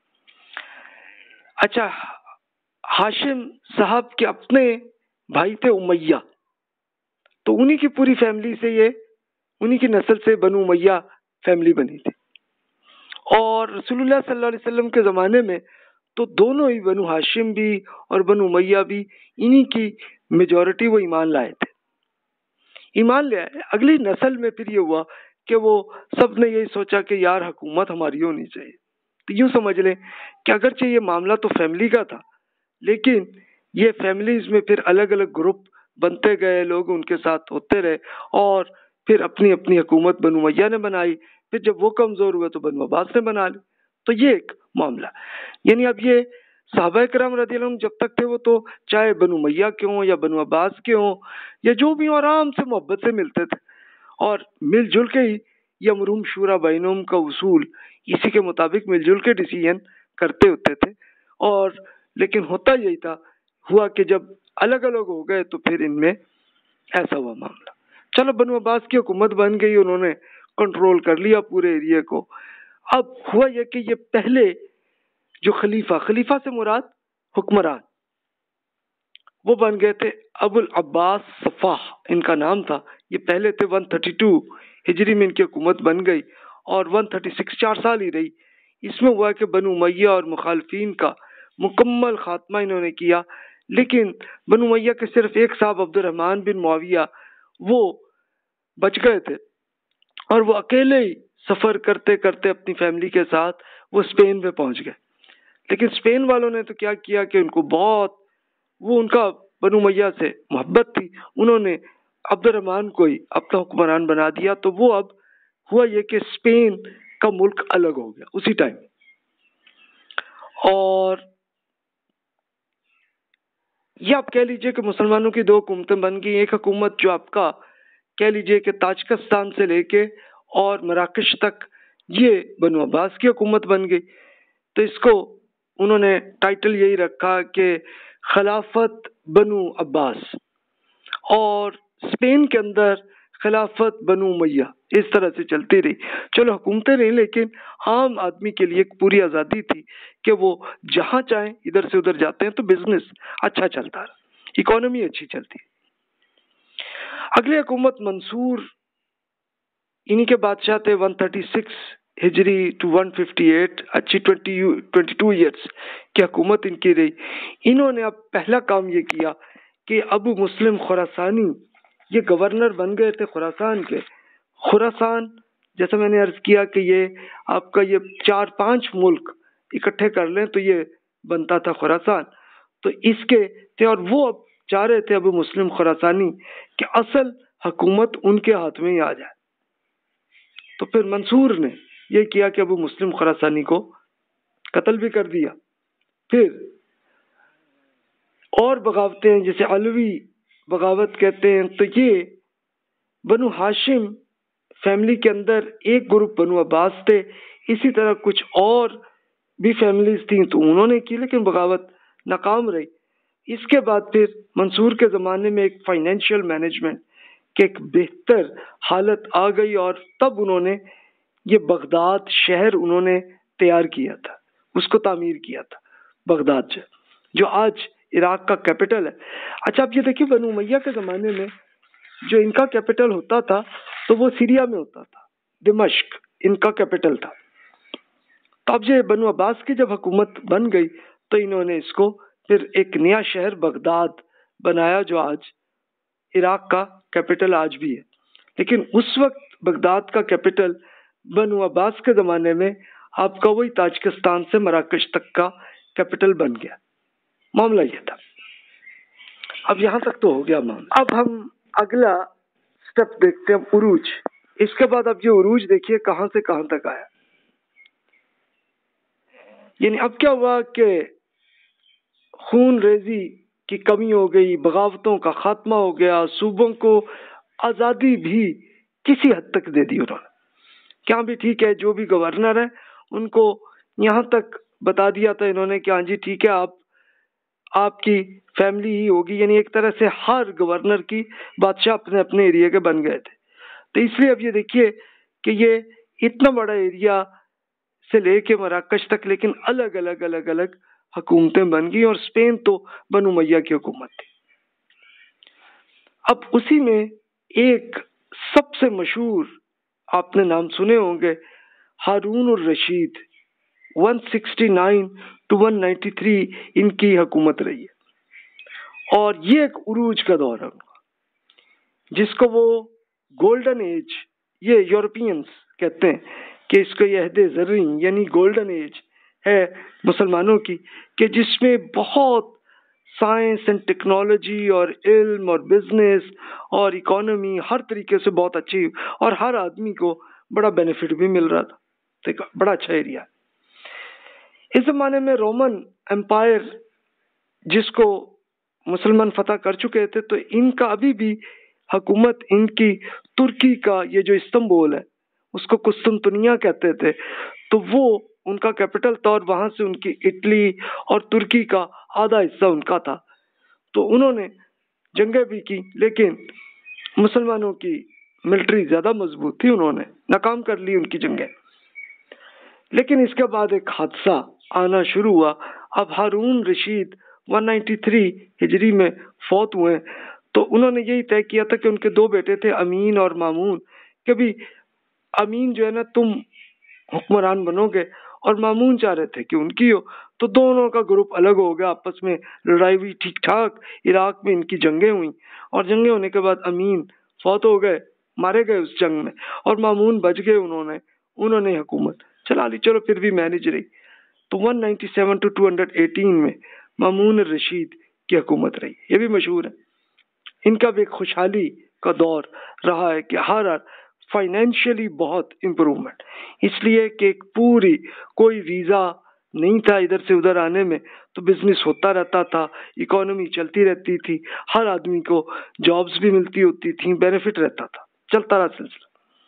अच्छा, हाशिम साहब के अपने भाई थे उमैया, तो उन्हीं की पूरी फैमिली से ये उन्हीं की नस्ल से बनु उमैया फैमिली बनी थी। और रसूलुल्लाह सल्लल्लाहु अलैहि वसल्लम के ज़माने में तो दोनों ही बनु हाशिम भी और बनु उमैया भी इन्हीं की मेजॉरिटी वो ईमान लाए थे, ईमान ले आए। अगली नस्ल में फिर ये हुआ कि वो सब ने यही सोचा कि यार हुकूमत हमारी होनी चाहिए। तो यूँ समझ लें कि अगरचे ये मामला तो फैमिली का था, लेकिन ये फैमिलीज में फिर अलग अलग ग्रुप बनते गए, लोग उनके साथ होते रहे और फिर अपनी अपनी हुकूमत बनु उमैया ने बनाई। फिर जब वो कमज़ोर हुए तो बनु अब्बास ने बना ली। तो ये एक मामला, यानी अब ये सहाबा किराम रज़ियल्लाहु अन्हुम जब तक थे वो तो चाहे बनु उमैया के हों या बनु अब्बास के हों या जो भी, आराम से मोहब्बत से मिलते थे और मिलजुल के ही यमरुम शूरा बैनुम का उसूल, इसी के मुताबिक मिलजुल के डिसीजन करते होते थे। और लेकिन होता यही था, हुआ कि जब अलग अलग हो गए तो फिर इनमें ऐसा हुआ मामला। चलो, बनु अब्बास की हुकूमत बन गई, उन्होंने कंट्रोल कर लिया पूरे एरिया को। अब हुआ यह कि ये पहले जो खलीफा, खलीफा से मुराद हुक्मरान, वो बन गए थे अबुल अब्बास सफ़ाह, इनका नाम था। ये पहले थे एक सौ बत्तीस हिजरी में इनकी हुकूमत बन गई और एक सौ छत्तीस चार साल ही रही। इसमें हुआ कि बनु उमैया और मुखालफीन का मुकम्मल खात्मा इन्होंने किया, लेकिन बनु उमैया के सिर्फ एक साहब अब्दुर्रहमान बिन मुआविया वो बच गए थे और वो अकेले ही सफ़र करते करते अपनी फैमिली के साथ वो स्पेन में पहुंच गए। लेकिन स्पेन वालों ने तो क्या किया कि उनको बहुत, वो उनका बनु उमैया से मोहब्बत थी, उन्होंने अब्दुर्रहमान को ही अपना हुक्मरान बना दिया। तो वो अब हुआ ये कि स्पेन का मुल्क अलग हो गया उसी टाइम। और ये आप कह लीजिए कि मुसलमानों की दो हुकूमतें बन गई। एक हुकूमत जो आपका कह लीजिए कि ताजिकिस्तान से लेके और मराकश तक ये बनु अब्बास की हुकूमत बन गई। तो इसको उन्होंने टाइटल यही रखा कि खिलाफत बनु अब्बास, और स्पेन के अंदर खिलाफत बनु उमैया, इस तरह से चलती रही। चलो, हुकूमतें रही, लेकिन आम आदमी के लिए एक पूरी आज़ादी थी कि वो जहाँ चाहें इधर से उधर जाते हैं, तो बिजनेस अच्छा चलता रहा, इकोनॉमी अच्छी चलती। अगले हुकूमत मंसूर, इन्हीं के बादशाह थे। एक सौ छत्तीस हिजरी टू एक सौ अट्ठावन, अच्छी बाईस ईयर्स की हुकूमत इनकी रही। इन्होंने अब पहला काम ये किया कि अबू मुस्लिम खुरासानी ये गवर्नर बन गए थे खुरासान के। खुरासान, जैसा मैंने अर्ज किया कि ये आपका ये चार पांच मुल्क इकट्ठे कर लें तो ये बनता था खुरासान। तो इसके थे और वो अब चाह रहे थे अबू मुस्लिम खुरासानी कि असल हुकूमत उनके हाथ में ही आ जाए। तो फिर मंसूर ने यह किया कि अबू मुस्लिम खुरासानी को कत्ल भी कर दिया। फिर और बगावतें हैं, जिसे अलवी बगावत कहते हैं, तो ये बनु हाशिम फैमिली के अंदर एक ग्रुप बनु अब्बास थे, इसी तरह कुछ और भी फैमिलीज थी, तो उन्होंने की लेकिन बगावत नाकाम रही। इसके बाद फिर मंसूर के ज़माने में एक फाइनेंशियल मैनेजमेंट की एक बेहतर हालत आ गई और तब उन्होंने ये बगदाद शहर उन्होंने तैयार किया था, उसको तामीर किया था, बगदाद जो जो आज इराक का कैपिटल है। अच्छा, अब ये देखिए, बनु उमैया के ज़माने में जो इनका कैपिटल होता था तो वो सीरिया में होता था, दिमश्क इनका कैपिटल था। तो अब ये बनु अब्बास की जब हुकूमत बन गई तो इन्होंने इसको फिर एक नया शहर बगदाद बनाया, जो आज इराक का कैपिटल आज भी है। लेकिन उस वक्त बगदाद का कैपिटल बनु अब्बास के ज़माने में आपका वही ताजिकिस्तान से मराकश तक का कैपिटल बन गया। मामला ये था। अब यहाँ तक तो हो गया मामला। अब हम अगला स्टेप देखते हैं, उरूज। इसके बाद अब ये उरूज देखिए कहाँ से कहाँ तक आया। यानी अब क्या हुआ कि खून रेजी की कमी हो गई, बगावतों का खात्मा हो गया, सूबों को आज़ादी भी किसी हद तक दे दी उन्होंने। क्या भी ठीक है, जो भी गवर्नर है उनको यहाँ तक बता दिया था इन्होंने कि हाँ जी ठीक है, आप आपकी फैमिली ही होगी। यानी एक तरह से हर गवर्नर की बादशाह अपने अपने एरिया के बन गए थे। तो इसलिए अब ये देखिए कि ये इतना बड़ा एरिया से लेके मराकश तक, लेकिन अलग अलग अलग अलग हुकूमतें बन गई और स्पेन तो बनु उमैया की हुकूमत थी। अब उसी में एक सबसे मशहूर आपने नाम सुने होंगे, हारून और रशीद। एक सौ उनहत्तर टू एक सौ तिरानवे इनकी हुकूमत रही है और ये एक उरूज का दौर है उनका, जिसको वो गोल्डन एज, ये यूरोपियंस कहते हैं कि इसको ये अहदे ज़र्री यानी गोल्डन एज है मुसलमानों की, कि जिसमें बहुत साइंस एंड टेक्नोलॉजी और इल्म और बिजनेस और इकोनॉमी हर तरीके से बहुत अच्छी, और हर आदमी को बड़ा बेनिफिट भी मिल रहा था। तो बड़ा अच्छा एरिया। इस जमाने में रोमन एम्पायर जिसको मुसलमान फतह कर चुके थे, तो इनका अभी भी हुकूमत इनकी तुर्की का ये जो इस्तांबुल है उसको कुस्तुनतुनिया कहते थे, तो वो उनका कैपिटल था और वहां से उनकी इटली और तुर्की का आधा हिस्सा उनका था। तो उन्होंने जंगें भी की, लेकिन मुसलमानों की मिलिट्री ज्यादा मजबूत थी, उन्होंने नाकाम कर ली उनकी जंगें। लेकिन इसके बाद एक हादसा आना शुरू हुआ। अब हारून रशीद एक सौ तिरानवे हिजरी में फौत हुए, तो उन्होंने यही तय किया था कि उनके दो बेटे थे, अमीन और मामून, कि भी अमीन जो है ना तुम हुक्मरान बनोगे, और मामून चाह रहे थे कि उनकी हो। तो दोनों का ग्रुप अलग हो गया, आपस में लड़ाई हुई ठीक ठाक, इराक में इनकी जंगें हुई, और जंगें होने के बाद अमीन फौत हो गए, मारे गए उस जंग में, और मामून बच गए, उन्होंने उन्होंने हुकूमत चला ली। चलो फिर भी मैनेज रही। तो एक सौ सत्तानवे टू दो सौ अठारह में मामून रशीद की हुकूमत रही। ये भी मशहूर है। इनका भी एक खुशहाली का दौर रहा है कि हर हर फाइनेंशियली बहुत इम्प्रूवमेंट, इसलिए कि एक पूरी कोई वीज़ा नहीं था इधर से उधर आने में, तो बिजनेस होता रहता था, इकोनॉमी चलती रहती थी, हर आदमी को जॉब्स भी मिलती होती थी, बेनिफिट रहता था, चलता रहा सिलसिला।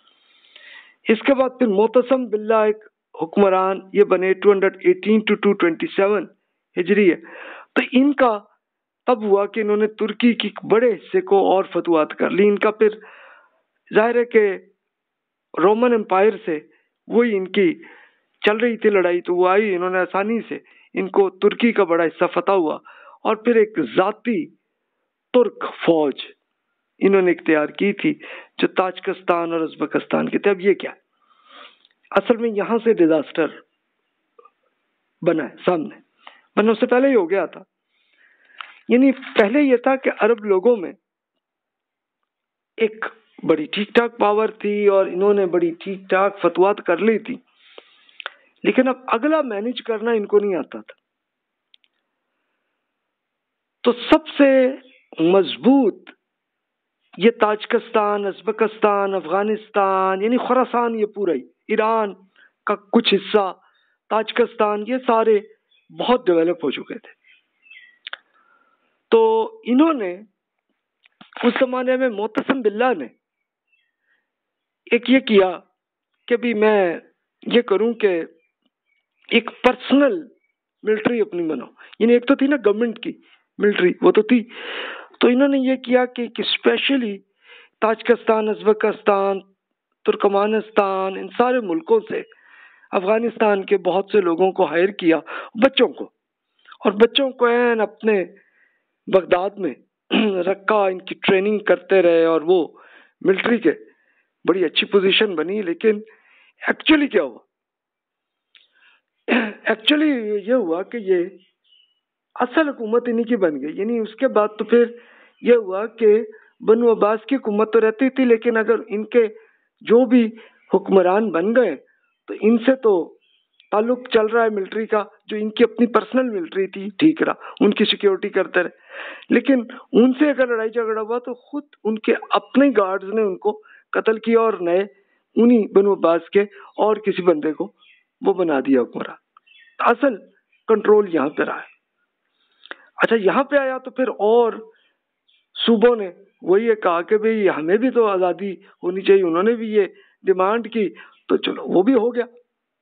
इसके बाद फिर मोतसम बिल्ला एक हुक्मरान ये बने दो सौ अठारह टू दो सौ सत्ताईस हिजरी है। तो इनका तब हुआ कि इन्होंने तुर्की की बड़े हिस्से को और फतवात कर ली। इनका फिर जाहिर है कि रोमन एम्पायर से वही इनकी चल रही थी लड़ाई, तो वो आई, इन्होंने आसानी से इनको तुर्की का बड़ा हिस्सा फतह हुआ, और फिर एक जाती तुर्क फौज इन्होंने तैयार की थी जो ताजिकिस्तान और उज़्बेकिस्तान के थे। अब ये क्या, असल में यहां से डिजास्टर बना है सामने, वरना उससे पहले ही हो गया था। यानी पहले यह था कि अरब लोगों में एक बड़ी ठीक ठाक पावर थी और इन्होंने बड़ी ठीक ठाक फतवात कर ली थी, लेकिन अब अगला मैनेज करना इनको नहीं आता था। तो सबसे मजबूत ये ताजिकिस्तान, उज़्बेकिस्तान, अफगानिस्तान यानी खुरासान, ये पूरा ही ईरान का कुछ हिस्सा, ताजिकिस्तान, ये सारे बहुत डेवलप हो चुके थे। तो इन्होंने उस जमाने में मोतसिम बिल्ला ने एक ये किया कि भी मैं ये करूं कि एक पर्सनल मिलिट्री अपनी बनाऊं। यानी एक तो थी ना गवर्नमेंट की मिलिट्री, वो तो थी, तो इन्होंने ये किया कि, कि स्पेशली ताजिकिस्तान, उज़्बेकिस्तान, तुर्कमानिस्तान, इन सारे मुल्कों से, अफगानिस्तान के बहुत से लोगों को हायर किया, बच्चों को, और बच्चों को एन अपने बगदाद में रखा, इनकी ट्रेनिंग करते रहे और वो मिलिट्री के बड़ी अच्छी पोजीशन बनी। लेकिन एक्चुअली क्या हुआ, एक्चुअली ये हुआ कि ये असल हुकूमत इन्हीं की बन गई। यानी उसके बाद तो फिर ये हुआ कि बनु अब्बास की हुकूमत तो रहती थी, लेकिन अगर इनके जो भी हुक्मरान बन गए तो इनसे तो ताल्लुक चल रहा है मिलिट्री का, जो इनकी अपनी पर्सनल मिलिट्री थी ठीक रहा, उनकी सिक्योरिटी करते रहे। लेकिन उनसे अगर लड़ाई झगड़ा हुआ तो खुद उनके अपने गार्ड्स ने उनको कत्ल किया और नए उन्हीं बनु अब्बास के और किसी बंदे को वो बना दिया हुक्मरान। असल कंट्रोल यहाँ पे रहा है। अच्छा, यहाँ पे आया तो फिर और सूबों ने वही ये कहा कि भाई हमें भी तो आज़ादी होनी चाहिए, उन्होंने भी ये डिमांड की, तो चलो वो भी हो गया।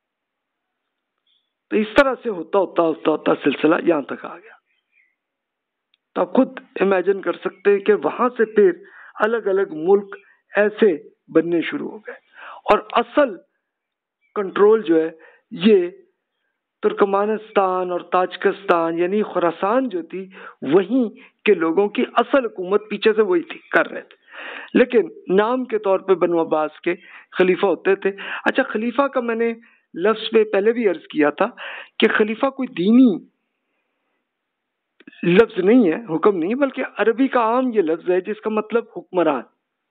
तो इस तरह से होता होता होता होता सिलसिला यहाँ तक आ गया। तो आप खुद इमेजिन कर सकते हैं कि वहां से फिर अलग अलग मुल्क ऐसे बनने शुरू हो गए, और असल कंट्रोल जो है ये तुर्कमानिस्तान और ताजिकिस्तान यानी खुरासान जो थी, वहीं के लोगों की असल हुकूमत पीछे से वही थी, कर रहे थे। लेकिन नाम के तौर पे बनु अब्बास के खलीफा होते थे। अच्छा, खलीफा का मैंने लफ्ज पे पहले भी अर्ज किया था कि खलीफा कोई दीनी लफ्ज नहीं है, हुक्म नहीं, बल्कि अरबी का आम ये लफ्ज है जिसका मतलब हुक्मरान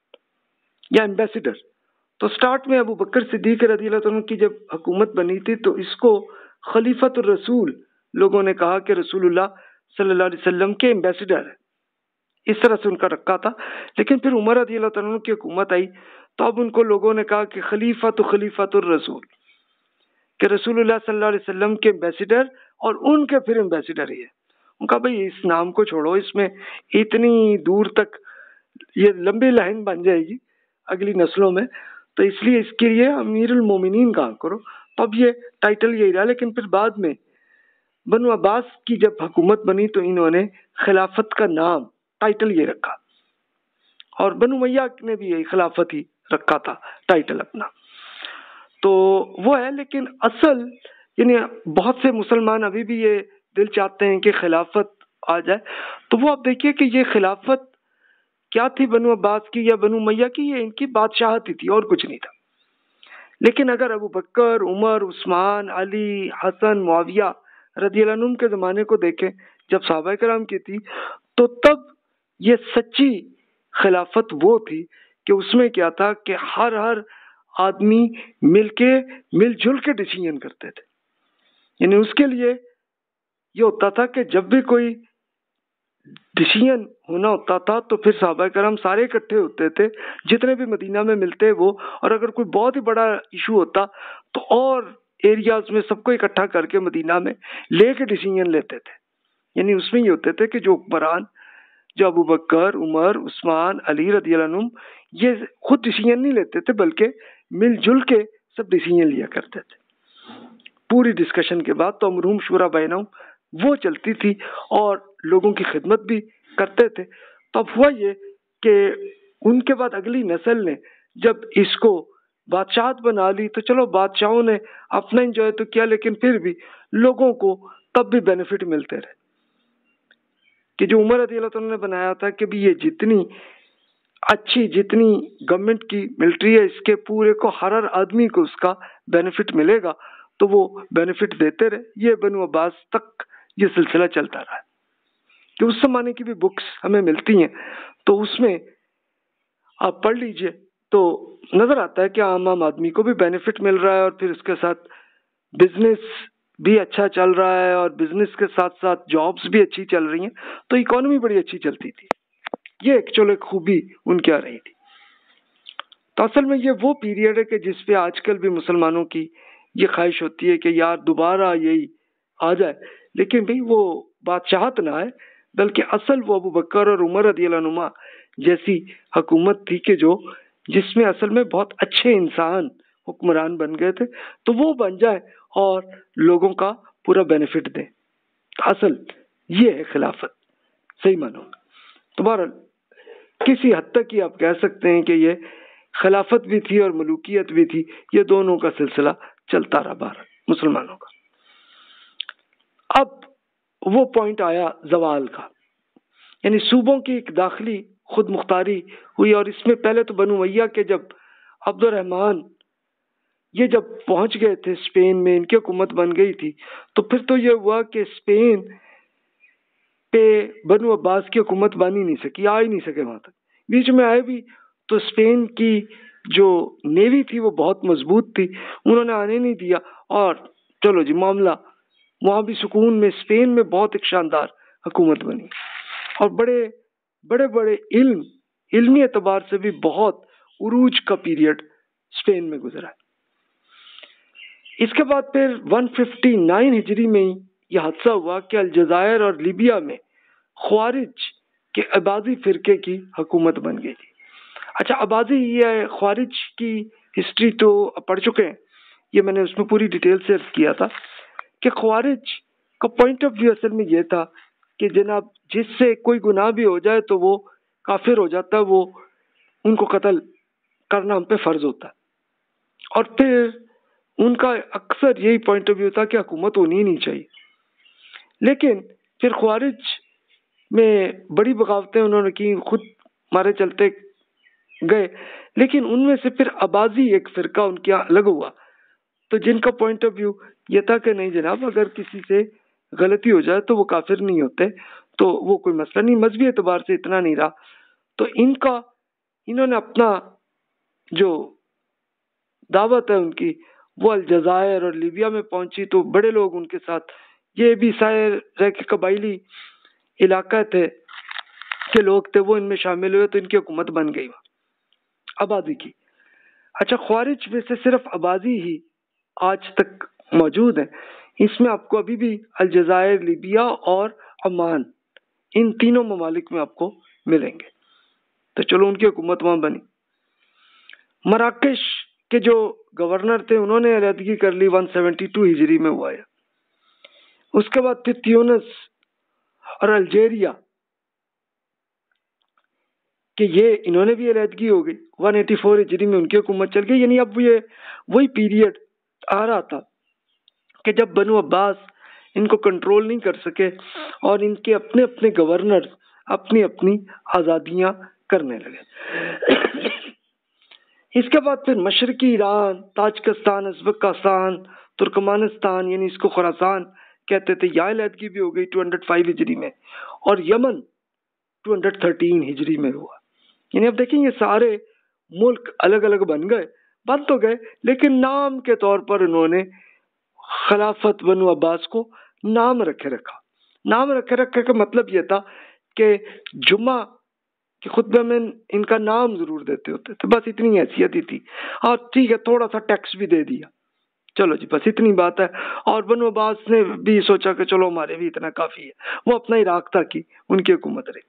या एम्बेसडर। तो स्टार्ट में अबू बकर सिद्दीक रज़ी अल्लाह अन्हु की जब हुकूमत बनी थी तो इसको खलीफतुर रसूल लोगों ने कहा कि रसूलुल्लाह सल्लल्लाहु अलैहि वसल्लम के एम्बेसडर है, इस तरह से उनका रखा था। लेकिन फिर उमर रज़ी अल्लाह अन्हु की हुकूमत आई तो अब उनको लोगों ने कहा कि खलीफा तो खलीफतुर रसूल, कि रसूलुल्लाह सल्लल्लाहु अलैहि वसल्लम के एम्बेसडर और उनके फिर एम्बेसडर ही है। उनका भाई इस नाम को छोड़ो, इसमें इतनी दूर तक ये लंबी लाइन बन जाएगी अगली नस्लों में, तो इसलिए इसके लिए अमीरुल मोमिनीन कहा करो। तो अब ये टाइटल यही रहा। लेकिन फिर बाद में बनु अब्बास की जब हुकूमत बनी तो इन्होंने खिलाफत का नाम टाइटल ये रखा, और बनु उमय्या ने भी यही खिलाफत ही रखा था टाइटल अपना, तो वो है। लेकिन असल यानी बहुत से मुसलमान अभी भी ये दिल चाहते हैं कि खिलाफत आ जाए, तो वो आप देखिए कि ये खिलाफत क्या थी बनु अब्बास की या बनु उमय्या की, ये इनकी बादशाहत ही थी और कुछ नहीं था। लेकिन अगर अबू बकर, उमर, उस्मान, अली, हसन, मुआविया रज़ियल्लाहु अन्हुम के ज़माने को देखें जब सहाबा किराम की थी, तो तब ये सच्ची खिलाफत वो थी कि उसमें क्या था कि हर हर आदमी मिलके मिलजुल के डिसीजन करते थे। यानी उसके लिए ये होता था कि जब भी कोई डिसीजन होना होता था तो फिर सहाबा करम सारे इकट्ठे होते थे, जितने भी मदीना में मिलते वो, और अगर कोई बहुत ही बड़ा इशू होता तो और एरियाज में सबको इकट्ठा करके मदीना में लेके डिसीजन लेते थे। यानी उसमें ये होते थे कि जो हुक्मरान, जो अबू बकर, उमर, उस्मान, अली रज़ियल्लाहु अन्हुम, ये खुद डिसीजन नहीं लेते थे बल्कि मिलजुल के सब डिसीजन लिया करते थे। पूरी डिस्कशन के बाद तो अमरुहुम शुरा बैनहुम वो चलती थी और लोगों की खिदमत भी करते थे। तो अब हुआ ये कि उनके बाद अगली नस्ल ने जब इसको बादशाहत बना ली तो चलो बादशाहों ने अपना एंजॉय तो किया, लेकिन फिर भी लोगों को तब भी बेनिफिट मिलते रहे कि जो उमर रज़ियल्लाहु अन्हु ने बनाया था कि भी ये जितनी अच्छी, जितनी गवर्नमेंट की मिलिट्री है, इसके पूरे को हर हर आदमी को उसका बेनिफिट मिलेगा, तो वो बेनिफिट देते रहे। ये बनु अब्बास तक ये सिलसिला चलता रहा है। कि उस जमाने की भी बुक्स हमें मिलती हैं तो उसमें आप पढ़ लीजिए तो नजर आता है कि आम आम आदमी को भी बेनिफिट मिल रहा है, और फिर उसके साथ बिजनेस भी अच्छा चल रहा है, और बिजनेस के साथ साथ जॉब्स भी अच्छी चल रही हैं, तो इकोनॉमी बड़ी अच्छी चलती थी। ये एक्चुअली खूबी उनके आ रही थी। तो असल में ये वो पीरियड है कि जिस पे आजकल भी मुसलमानों की ये ख्वाहिश होती है कि यार दोबारा यही आ जाए, लेकिन भाई वो बादशाहत ना आए, बल्कि असल वो अबू बकर और उमर रज़ी अल्लाह अनुमा जैसी हुकूमत थी कि जो जिसमें असल में बहुत अच्छे इंसान हुक्मरान बन गए थे, तो वो बन जाए और लोगों का पूरा बेनिफिट दे। असल ये है खिलाफत सही मानो। तो बहरहाल किसी हद तक ही आप कह सकते हैं कि ये खिलाफत भी थी और मलूकियत भी थी, ये दोनों का सिलसिला चलता रहा भारत मुसलमानों का। अब वो पॉइंट आया जवाल का, यानी सूबों की एक दाखिली खुद मुख्तारी हुई। और इसमें पहले तो बनु उमय्या के जब अब्दुर्रहमान ये जब पहुंच गए थे स्पेन में, इनकी हुकूमत बन गई थी, तो फिर तो ये हुआ कि स्पेन पे बनु अब्बास की हुकूमत बन ही नहीं सकी, आ ही नहीं सके वहां तक। बीच में आए भी तो स्पेन की जो नेवी थी वो बहुत मजबूत थी, उन्होंने आने नहीं दिया। और चलो जी मामला वहां भी सुकून में, स्पेन में बहुत एक शानदार हुकूमत बनी और बड़े बड़े बड़े इल्म इल्मी एतबार से भी बहुत उरूज का पीरियड स्पेन में गुजरा। इसके बाद फिर एक सौ उनसठ हिजरी में ही यह हादसा हुआ कि अलजायर और लीबिया में ख्वारिज के अबादी फिरके की हुकूमत बन गई थी। अच्छा, अबादी ये ख्वारिज की हिस्ट्री तो पढ़ चुके हैं, ये मैंने उसमें पूरी डिटेल से अर्ज किया था कि ख्वारिज का पॉइंट ऑफ व्यू असल में ये था कि जनाब जिससे कोई गुनाह भी हो जाए तो वो काफिर हो जाता है, वो उनको कत्ल करना हम पे फर्ज होता है। और फिर उनका अक्सर यही पॉइंट ऑफ व्यू था कि हुकूमत होनी ही नहीं चाहिए। लेकिन फिर ख्वारिज में बड़ी बगावतें उन्होंने की, खुद मारे चलते गए, लेकिन उनमें से फिर अबाजी एक फिरका उनके यहाँ अलग हुआ, तो जिनका पॉइंट ऑफ व्यू ये था कि नहीं जनाब अगर किसी से गलती हो जाए तो वो काफिर नहीं होते, तो वो कोई मसला नहीं, मजहबी एतबार से इतना नहीं रहा। तो इनका इन्होंने अपना जो दावत है उनकी वो अलजायर और लीबिया में पहुंची, तो बड़े लोग उनके साथ, ये भी सायर रह के कबाइली इलाका थे के लोग थे, वो इनमें शामिल हुए, तो इनकी हुकूमत बन गई आबादी की। अच्छा, ख्वारिज में से सिर्फ आबादी ही आज तक मौजूद है, इसमें आपको अभी भी अलजायर, लीबिया और अमान, इन तीनों ममालिक में आपको मिलेंगे। तो चलो उनकी हुकूमत वहां बनी। मराकश के जो गवर्नर थे उन्होंने अलहदगी कर ली, एक सौ बहत्तर हिजरी में हुआ है। उसके बाद फिर ट्यूनिस और अल्जेरिया कि ये इन्होंने भी अलहदगी हो गई, एक सौ चौरासी हिजरी में उनकी हुकूमत चल गई। यानी अब ये वही पीरियड आ रहा था कि जब बनु अब्बास इनको कंट्रोल नहीं कर सके और इनके अपने अपने गवर्नर अपनी अपनी आज़ादियां करने लगे। इसके बाद फिर मशरकी ईरान, ताजिकिस्तान, उज़्बेकिस्तान, तुर्कमानिस्तान यानी इसको खुरासान कहते थे, यहाँ अलहदगी भी हो गई दो सौ पाँच हिजरी में, और यमन दो सौ तेरह हिजरी में हुआ। यानी अब देखें ये सारे मुल्क अलग अलग बन गए, बन तो गए, लेकिन नाम के तौर पर उन्होंने खिलाफत बनु अब्बास को नाम रखे रखा। नाम रखे रखे का मतलब यह था कि जुम्मा के खुतबे में इनका नाम जरूर देते होते थे, बस इतनी हैसियत ही थी। और ठीक है, थोड़ा सा टैक्स भी दे दिया, चलो जी बस इतनी बात है। और बनु अब्बास ने भी सोचा कि चलो हमारे भी इतना काफी है, वो अपना इराक था कि उनकी हुकूमत रही।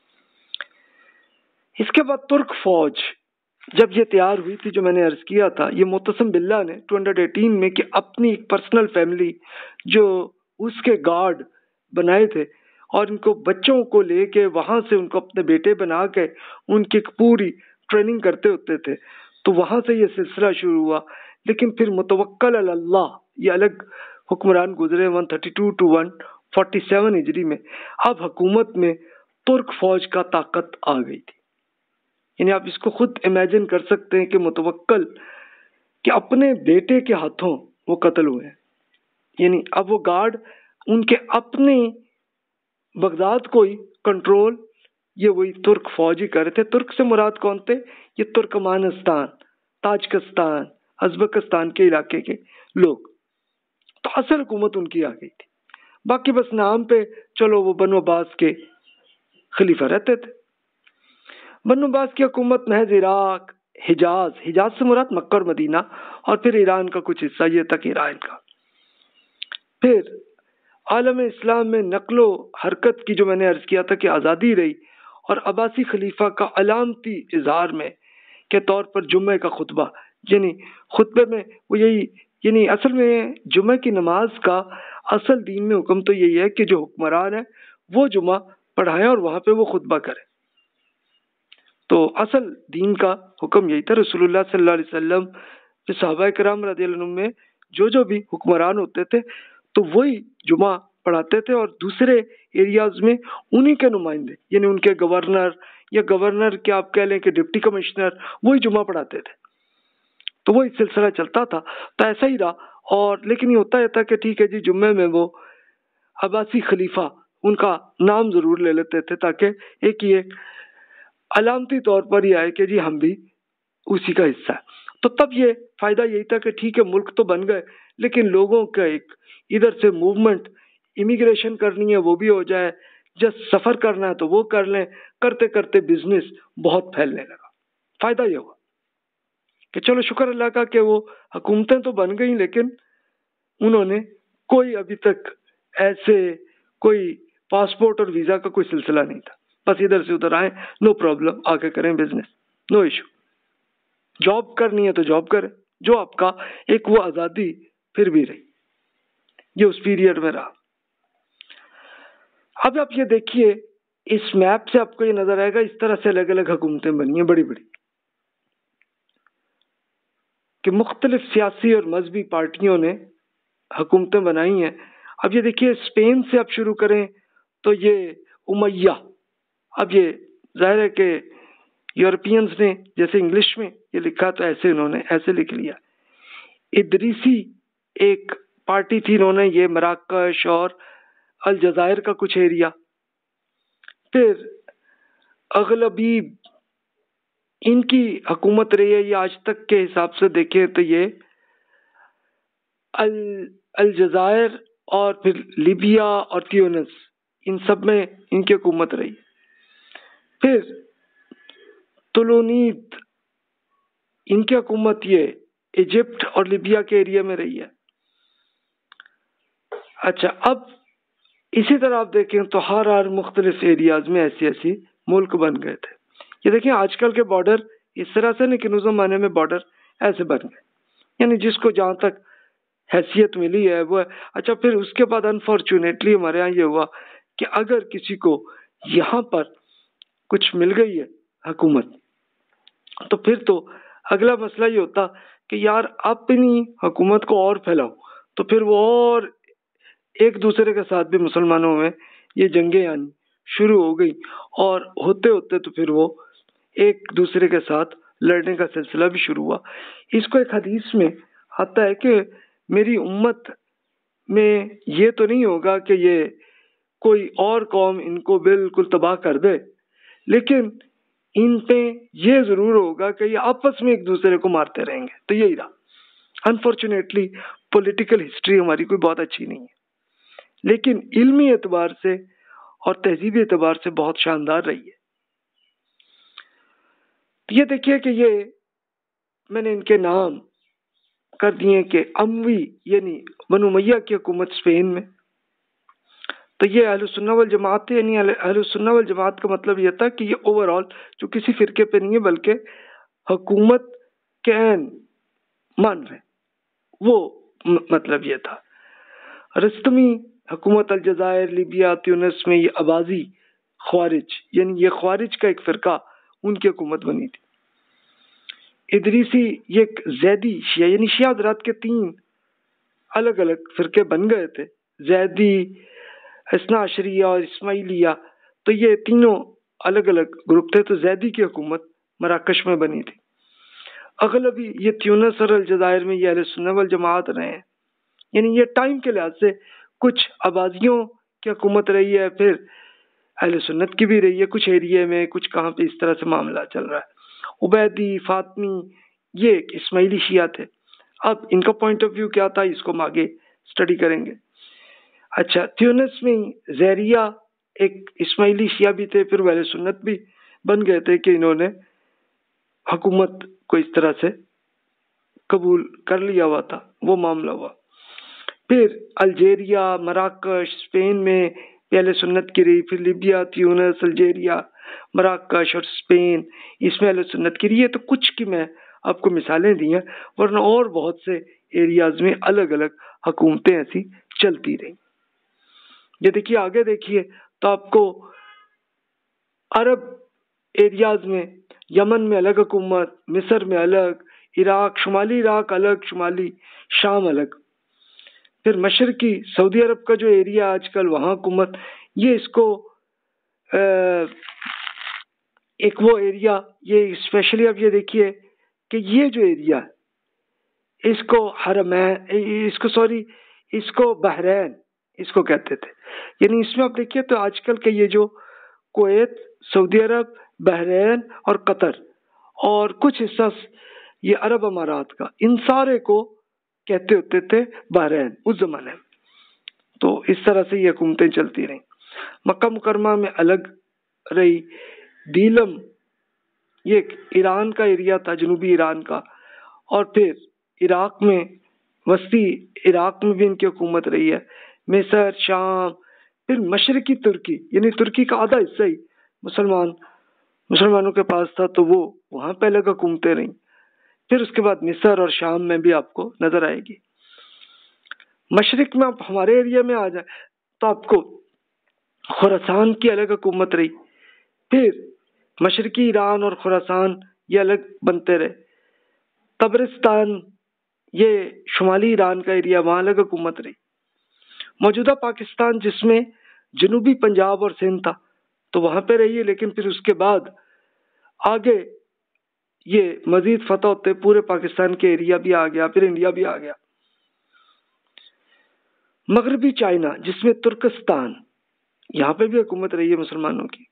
इसके बाद तुर्क फौज जब ये तैयार हुई थी, जो मैंने अर्ज किया था, ये मुतसम बिल्ला ने दो हज़ार अठारह में कि अपनी एक पर्सनल फैमिली जो उसके गार्ड बनाए थे और इनको बच्चों को लेके वहां से उनको अपने बेटे बना के उनकी पूरी ट्रेनिंग करते होते थे, तो वहां से ये सिलसिला शुरू हुआ। लेकिन फिर मुतवक्कल अल्लाह ये अलग हुक्मरान गुजरे एक सौ बत्तीस टू एक सौ सैंतालीस हिजरी में। अब हुकूमत में तुर्क फौज का ताकत आ गई थी। यानी आप इसको खुद इमेजिन कर सकते हैं कि मुतवक्कल कि अपने बेटे के हाथों वो कत्ल हुए। यानी अब वो गार्ड उनके अपने बगदाद को ही कंट्रोल ये वही तुर्क फौज ही कर रहे थे। तुर्क से मुराद कौन थे? ये तुर्कमानिस्तान, ताजिकिस्तान, उज़्बेकिस्तान के इलाके के लोग। तो असल हुकूमत उनकी आ गई थी, बाकी बस नाम पे चलो वो बनु अब्बास के खलीफा रहते थे। बनु अब्बास की हुकूमत महज इराक, हिजाज, हिजाज से मुराद मक्का और मदीना, और फिर ईरान का कुछ हिस्सा, ये तक ईरान का। फिर आलम इस्लाम में नकलो हरकत की, जो मैंने अर्ज किया था कि आज़ादी रही, और अब्बासी खलीफा का अलामती इजहार में के तौर पर जुम्मे का खुतबा, यानी खुतबे में वो यही, यानी असल में जुम्मे की नमाज का असल दीन में हुक्म तो यही है कि जो हुक्मरान है वो जुम्मा पढ़ाएं और वहां पे वो खुतबा करे। तो असल दीन का हुक्म यही था। रसूलुल्लाह सल्लल्लाहु अलैहि वसल्लम के सहाबा किराम रज़ियल्लाहु अन्हुम में जो जो भी हुक्मरान होते थे तो वही जुमा पढ़ाते थे, और दूसरे एरियाज में उन्हीं के नुमाइंदे, यानी उनके गवर्नर या गवर्नर के आप कह लें कि डिप्टी कमिश्नर, वही जुमा पढ़ाते थे। तो वही सिलसिला चलता था। तो ऐसा ही रहा। और लेकिन ये होता था कि ठीक है जी, जुम्मे में वो अब्बासी खलीफा उनका नाम जरूर ले लेते थे, ताकि एक ही एक अलामती तौर पर ही आए कि जी हम भी उसी का हिस्सा है। तो तब ये फायदा यही था कि ठीक है, मुल्क तो बन गए, लेकिन लोगों का एक इधर से मूवमेंट, इमिग्रेशन करनी है वो भी हो जाए, जस्ट सफर करना है तो वो कर लें, करते करते बिजनेस बहुत फैलने लगा। फायदा ये हुआ कि चलो शुक्र अल्लाह का कि वो हुकूमतें तो बन गई, लेकिन उन्होंने कोई अभी तक ऐसे कोई पासपोर्ट और वीजा का कोई सिलसिला नहीं था। बस इधर से उधर आए, नो प्रॉब्लम, आके करें बिजनेस, नो इशू। जॉब करनी है तो जॉब करें, जो आपका एक वो आजादी फिर भी रही। ये उस पीरियड में रहा। अब आप ये देखिए, इस मैप से आपको ये नजर आएगा, इस तरह से अलग अलग हुकूमतें बनी हैं बड़ी बड़ी, कि मुख्तलिफ सियासी और मजहबी पार्टियों ने हुकूमतें बनाई हैं। अब ये देखिए, स्पेन से आप शुरू करें तो ये उमैया, अब ये जाहिर है कि यूरोपियंस ने जैसे इंग्लिश में ये लिखा तो ऐसे इन्होंने ऐसे लिख लिया। इदरीसी एक पार्टी थी, इन्होंने ये मराकश और अलजायर का कुछ एरिया। फिर अगलबी इनकी हुकूमत रही है, ये आज तक के हिसाब से देखें तो ये अल अलजायर और फिर लीबिया और ट्यूनिस, इन सब में इनकी हुकूमत रही। फिर तुलोनीद, इनकी हुकूमत ये इजिप्ट और लीबिया के एरिया में रही है। अच्छा, अब इसी तरह आप देखें तो हर हर मुख्तलिफ एरियाज में ऐसी ऐसी मुल्क बन गए थे। ये देखें, आजकल के बॉर्डर इस तरह से, लेकिन उस जमाने में बॉर्डर ऐसे बन गए, यानी जिसको जहां तक हैसियत मिली है वो। अच्छा, फिर उसके बाद अनफॉर्चुनेटली हमारे यहाँ ये हुआ कि अगर किसी को यहाँ पर कुछ मिल गई है हुकूमत, तो फिर तो अगला मसला ये होता कि यार अपनी हुकूमत को और फैलाओ, तो फिर वो और एक दूसरे के साथ भी मुसलमानों में ये जंगें आनी शुरू हो गई, और होते होते तो फिर वो एक दूसरे के साथ लड़ने का सिलसिला भी शुरू हुआ। इसको एक हदीस में आता है कि मेरी उम्मत में ये तो नहीं होगा कि ये कोई और कौम इनको बिल्कुल तबाह कर दे, लेकिन इन पे ये जरूर होगा कि ये आपस में एक दूसरे को मारते रहेंगे। तो यही रहा। अनफॉर्चुनेटली पॉलिटिकल हिस्ट्री हमारी कोई बहुत अच्छी नहीं है, लेकिन इल्मी एतबार से और तहजीबी एतबार से बहुत शानदार रही है। ये देखिए कि ये मैंने इनके नाम कर दिए कि अमवी, यानी बनु उमैया की हुकूमत स्पेन में। तो ये अहले सुन्ना वल जमात है, यानी अहले सुन्ना वल जमात का मतलब ये था कि ये ओवरऑल जो किसी फिरके पे नहीं है, बल्कि हुकूमत के ऐन मान रहे, वो म, मतलब ये था। रस्तमी हुकूमत अलजायर, लीबिया, ट्यूनिस में ये अबाजी ख्वारिज, यानी ये ख्वारिज का एक फिरका, उनकी हुकूमत बनी थी। इदरीसी ये एक जैदी शिया, यानी शिया हज़रात के तीन अलग अलग फिरके बन गए थे, जैदी, इसना अशरिया और इस्माइलिया। तो ये तीनों अलग अलग ग्रुप थे। तो जैदी की हुकूमत मराकश में बनी थी। अगलबी ये ट्यूनिस और अलजायर में ये अहले सुन्नत वल जमात रहे हैं, यानी ये टाइम के लिहाज से कुछ आबादियों की हुकूमत रही है, फिर अहले सुन्नत की भी रही है कुछ एरिया में, कुछ कहाँ पे, इस तरह से मामला चल रहा है। उबैदी, फातमी, ये इस्माइली शिया थे। अब इनका पॉइंट ऑफ व्यू क्या था, इसको हम आगे स्टडी करेंगे। अच्छा, ट्यूनिस में जैरिया एक इस्माइली शिया भी थे, फिर अहले सुन्नत भी बन गए थे कि इन्होंने हुकूमत को इस तरह से कबूल कर लिया हुआ था, वो मामला हुआ। फिर अल्जेरिया, मराकश, स्पेन में पहले सुन्नत की रही, फिर लीबिया, ट्यूनिस, अल्जेरिया, मराकश और स्पेन, इसमें अहले सुन्नत की रही है। तो कुछ की मैं आपको मिसालें दी हैं, वरना और बहुत से एरियाज में अलग अलग हुकूमतें ऐसी चलती रही। ये देखिए, आगे देखिए तो आपको अरब एरियाज में यमन में अलग हुकूमत, मिस्र में अलग, इराक, शुमाली इराक अलग, शुमाली शाम अलग। फिर मशरकी सऊदी अरब का जो एरिया आजकल वहाँ हुकूमत, ये इसको आ, एक वो एरिया, ये स्पेशली अब ये देखिए कि ये जो एरिया है इसको हरमैन, इसको सॉरी इसको बहरैन इसको कहते थे। यानी इसमें आप देखिए तो आजकल के ये जो कुवैत, सऊदी अरब, बहरैन और कतर और कुछ हिस्सा ये अरब अमारात का, इन सारे को कहते होते थे बहरैन उस जमाने में। तो इस तरह से ये हुकूमतें चलती रही। मक्का मुकरमा में अलग रही। दीलम ये ईरान का एरिया था, जनूबी ईरान का। और फिर इराक में, वस्ती इराक में भी इनकी हुकूमत रही है। मिस्र, शाम, फिर मशरकी तुर्की, यानी तुर्की का आधा हिस्सा ही मुसलमान मुसलमानों के पास था, तो वो वहाँ पे अलग हुकूमतें रही। फिर उसके बाद मिस्र और शाम में भी आपको नजर आएगी। मशरिक में आप हमारे एरिया में आ जाए तो आपको खुरासान की अलग हुकूमत रही। फिर मशरकी ईरान और खुरासान ये अलग बनते रहे। तबरिस्तान ये शुमाली ईरान का एरिया, वहाँ अलग हुकूमत रही। मौजूदा पाकिस्तान जिसमें जनूबी पंजाब और सिंध था, तो वहाँ पे रही है। लेकिन फिर उसके बाद आगे ये मजीद फतह होते पूरे पाकिस्तान के एरिया भी आ गया, फिर इंडिया भी आ गया। मगरबी चाइना जिसमें तुर्कस्तान, यहाँ पे भी हुकूमत रही है मुसलमानों की।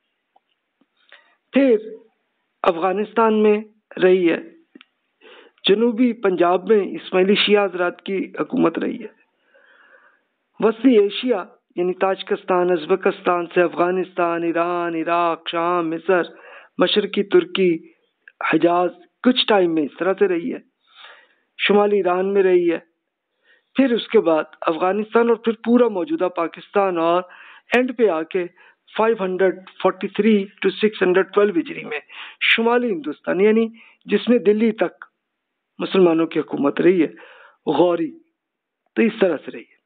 फिर अफगानिस्तान में रही है। जनूबी पंजाब में इस्माइली शिया हजरात की हुकूमत रही है। वस्ती एशिया यानी ताजिकिस्तान, उज़्बेकिस्तान से अफगानिस्तान, ईरान, इराक, शाम, मिस्र, मशरकी तुर्की, हिजाज कुछ टाइम में इस तरह से रही है। शुमाली ईरान में रही है। फिर उसके बाद अफगानिस्तान और फिर पूरा मौजूदा पाकिस्तान, और एंड पे आके पाँच सौ तैंतालीस टू छह सौ बारह हिजरी में शुमाली हिंदुस्तान, यानी जिसमें दिल्ली तक मुसलमानों की हुकूमत रही है, गौरी। तो इस तरह से रही है।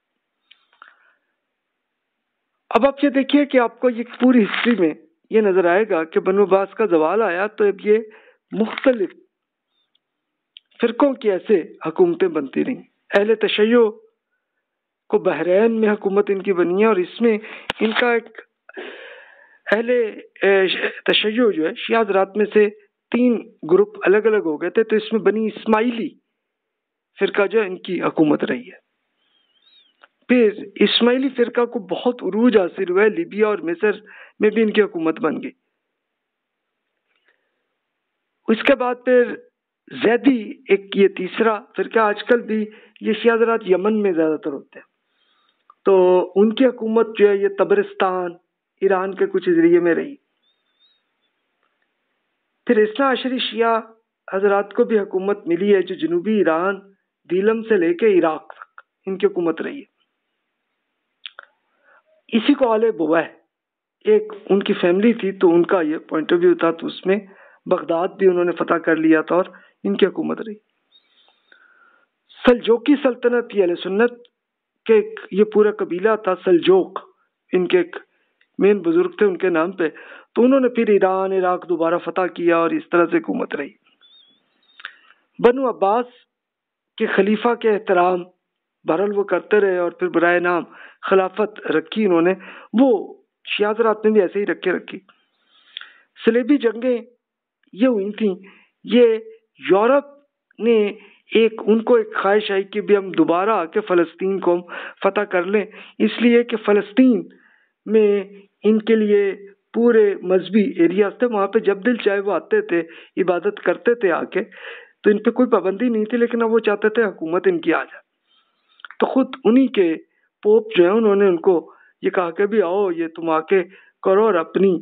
अब आप ये देखिए कि आपको ये पूरी हिस्ट्री में ये नजर आएगा कि बनु अब्बास का जवाल आया तो अब ये मुख्तलिफ फिरकों की ऐसे हुकूमतें बनती रही। अहले तशय्यो को बहरैन में हुकूमत इनकी बनी है, और इसमें इनका एक अहले तशय्यो जो है शिया हज़रात में से तीन ग्रुप अलग अलग हो गए थे। तो इसमें बनी इस्माइली फिरका जो इनकी हुकूमत रही है। फिर इस्माइली फिरका को बहुत उरूज हासिल हुआ है। लीबिया और मिस्र में भी इनकी हुकूमत बन गई। उसके बाद फिर जैदी एक ये तीसरा फिरका, आजकल भी ये शिया हज़रात यमन में ज्यादातर होते हैं। तो उनकी हुकूमत जो है ये तबरिस्तान, ईरान के कुछ एरिया में रही। फिर इस्ना अशरी शिया हजरात को भी हुकूमत मिली है, जो जनूबी ईरान, दीलम से लेके इराक तक इनकी हुकूमत रही है। इसी को आले बुवैह एक उनकी फैमिली थी, तो उनका ये पॉइंट ऑफ व्यू था। तो उसमें बगदाद भी उन्होंने फतह कर लिया था और इनकी हुकूमत रही। सल्जोकी सल्तनत अहले सुन्नत के ये पूरा कबीला था सल्जोक, इनके एक मेन बुजुर्ग थे उनके नाम पे। तो उन्होंने फिर ईरान, इराक दोबारा फतह किया और इस तरह से हुकूमत रही। बनु अब्बास के खलीफा के एहतराम बहरहाल वो करते रहे, और फिर बराए नाम खिलाफत रखी उन्होंने, वो शिया हज़रात ने भी ऐसे ही रखे रखी। सलेबी जंगें ये हुई थी। ये यूरोप ने एक उनको एक ख्वाहिश आई कि भी हम दोबारा आके फ़लस्तीन को हम फतह कर लें, इसलिए कि फ़लस्तीन में इनके लिए पूरे मजहबी एरियाज थे। वहाँ पे जब दिल चाहे वो आते थे, इबादत करते थे आके, तो इन पे कोई पाबंदी नहीं थी। लेकिन अब वो चाहते थे हुकूमत इनकी आ जाए। तो खुद उन्हीं के पोप जो है उन्होंने उनको ये कहा कि भी आओ, ये तुम आके करो और अपनी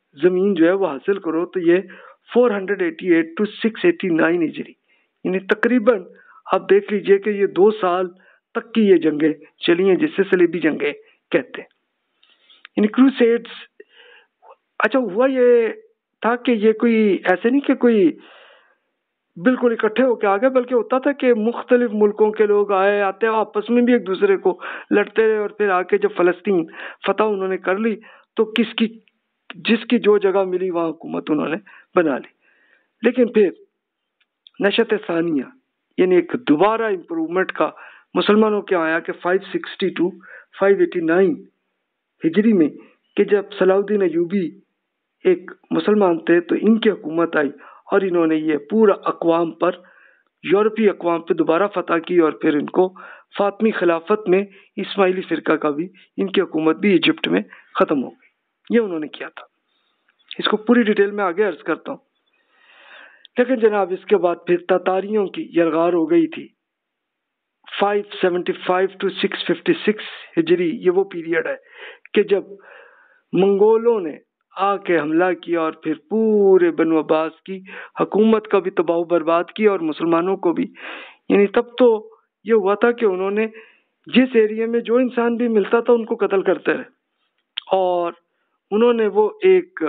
ज़मीन जो है वो हासिल करो, तो ये four hundred eighty eight to six eighty nine हिजरी, यानी तकरीबन आप देख लीजिए कि ये दो साल तक की ये जंगें चली हैं, जिससे सलीबी जंगें कहते हैं। यानी क्रूसेड्स, अच्छा हुआ ये था कि ये कोई ऐसे नहीं कि कोई बिल्कुल इकट्ठे होकर आ गए, बल्कि होता था कि मुख्तलिफ मुल्कों के लोग आए, आते आपस में भी एक दूसरे को लड़ते रहे, और फिर आके जब फ़लस्तीन फतह उन्होंने कर ली तो किसकी जिसकी जो जगह मिली वहाँ हुकूमत उन्होंने बना ली। लेकिन फिर नशत सानिया, यानी एक दोबारा इम्प्रूवमेंट का मुसलमानों के आया कि five sixty to five eighty nine हिजरी में, कि जब सलाउद्दीन अयूबी एक मुसलमान थे तो इनकी हुकूमत आई और इन्होंने ये पूरा अक़वाम पर, यूरोपीय अक़वाम पे दोबारा फतह की, और फिर इनको फातमी खिलाफत में इस्माइली फ़िरका का भी, इनकी हुकूमत भी इजिप्ट में ख़त्म हो गई। ये उन्होंने किया था। इसको पूरी डिटेल में आगे अर्ज करता हूँ। लेकिन जनाब इसके बाद फिर तातारियों की यलगार हो गई थी। Five seventy five to six fifty six हिजरी, ये वो पीरियड है कि जब मंगोलों ने आके हमला किया और फिर पूरे बनु अब्बास की हुकूमत का भी तबाह बर्बाद किया और मुसलमानों को भी। यानी तब तो ये हुआ था कि उन्होंने जिस एरिया में जो इंसान भी मिलता था उनको कत्ल करते रहे, और उन्होंने वो एक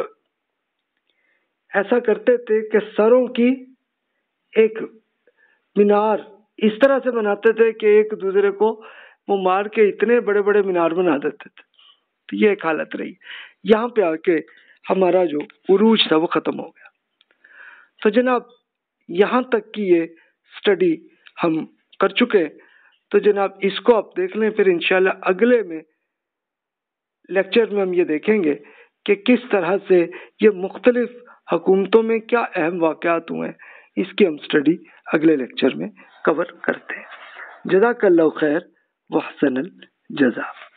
ऐसा करते थे कि सरों की एक मीनार इस तरह से बनाते थे कि एक दूसरे को वो मार के इतने बड़े बड़े मीनार बना देते थे। तो ये एक हालत रही। यहाँ पे आके हमारा जो उरूज था वो ख़त्म हो गया। तो जनाब यहाँ तक की ये स्टडी हम कर चुके हैं, तो जनाब इसको आप देख लें, फिर इंशाल्लाह अगले में लेक्चर में हम ये देखेंगे कि किस तरह से ये मुख्तलिफ हुकूमतों में क्या अहम वाक़यात हुए हैं। इसकी हम स्टडी अगले लेक्चर में कवर करते हैं। जज़ाकल्लाहु खैर व अहसनल जज़ा।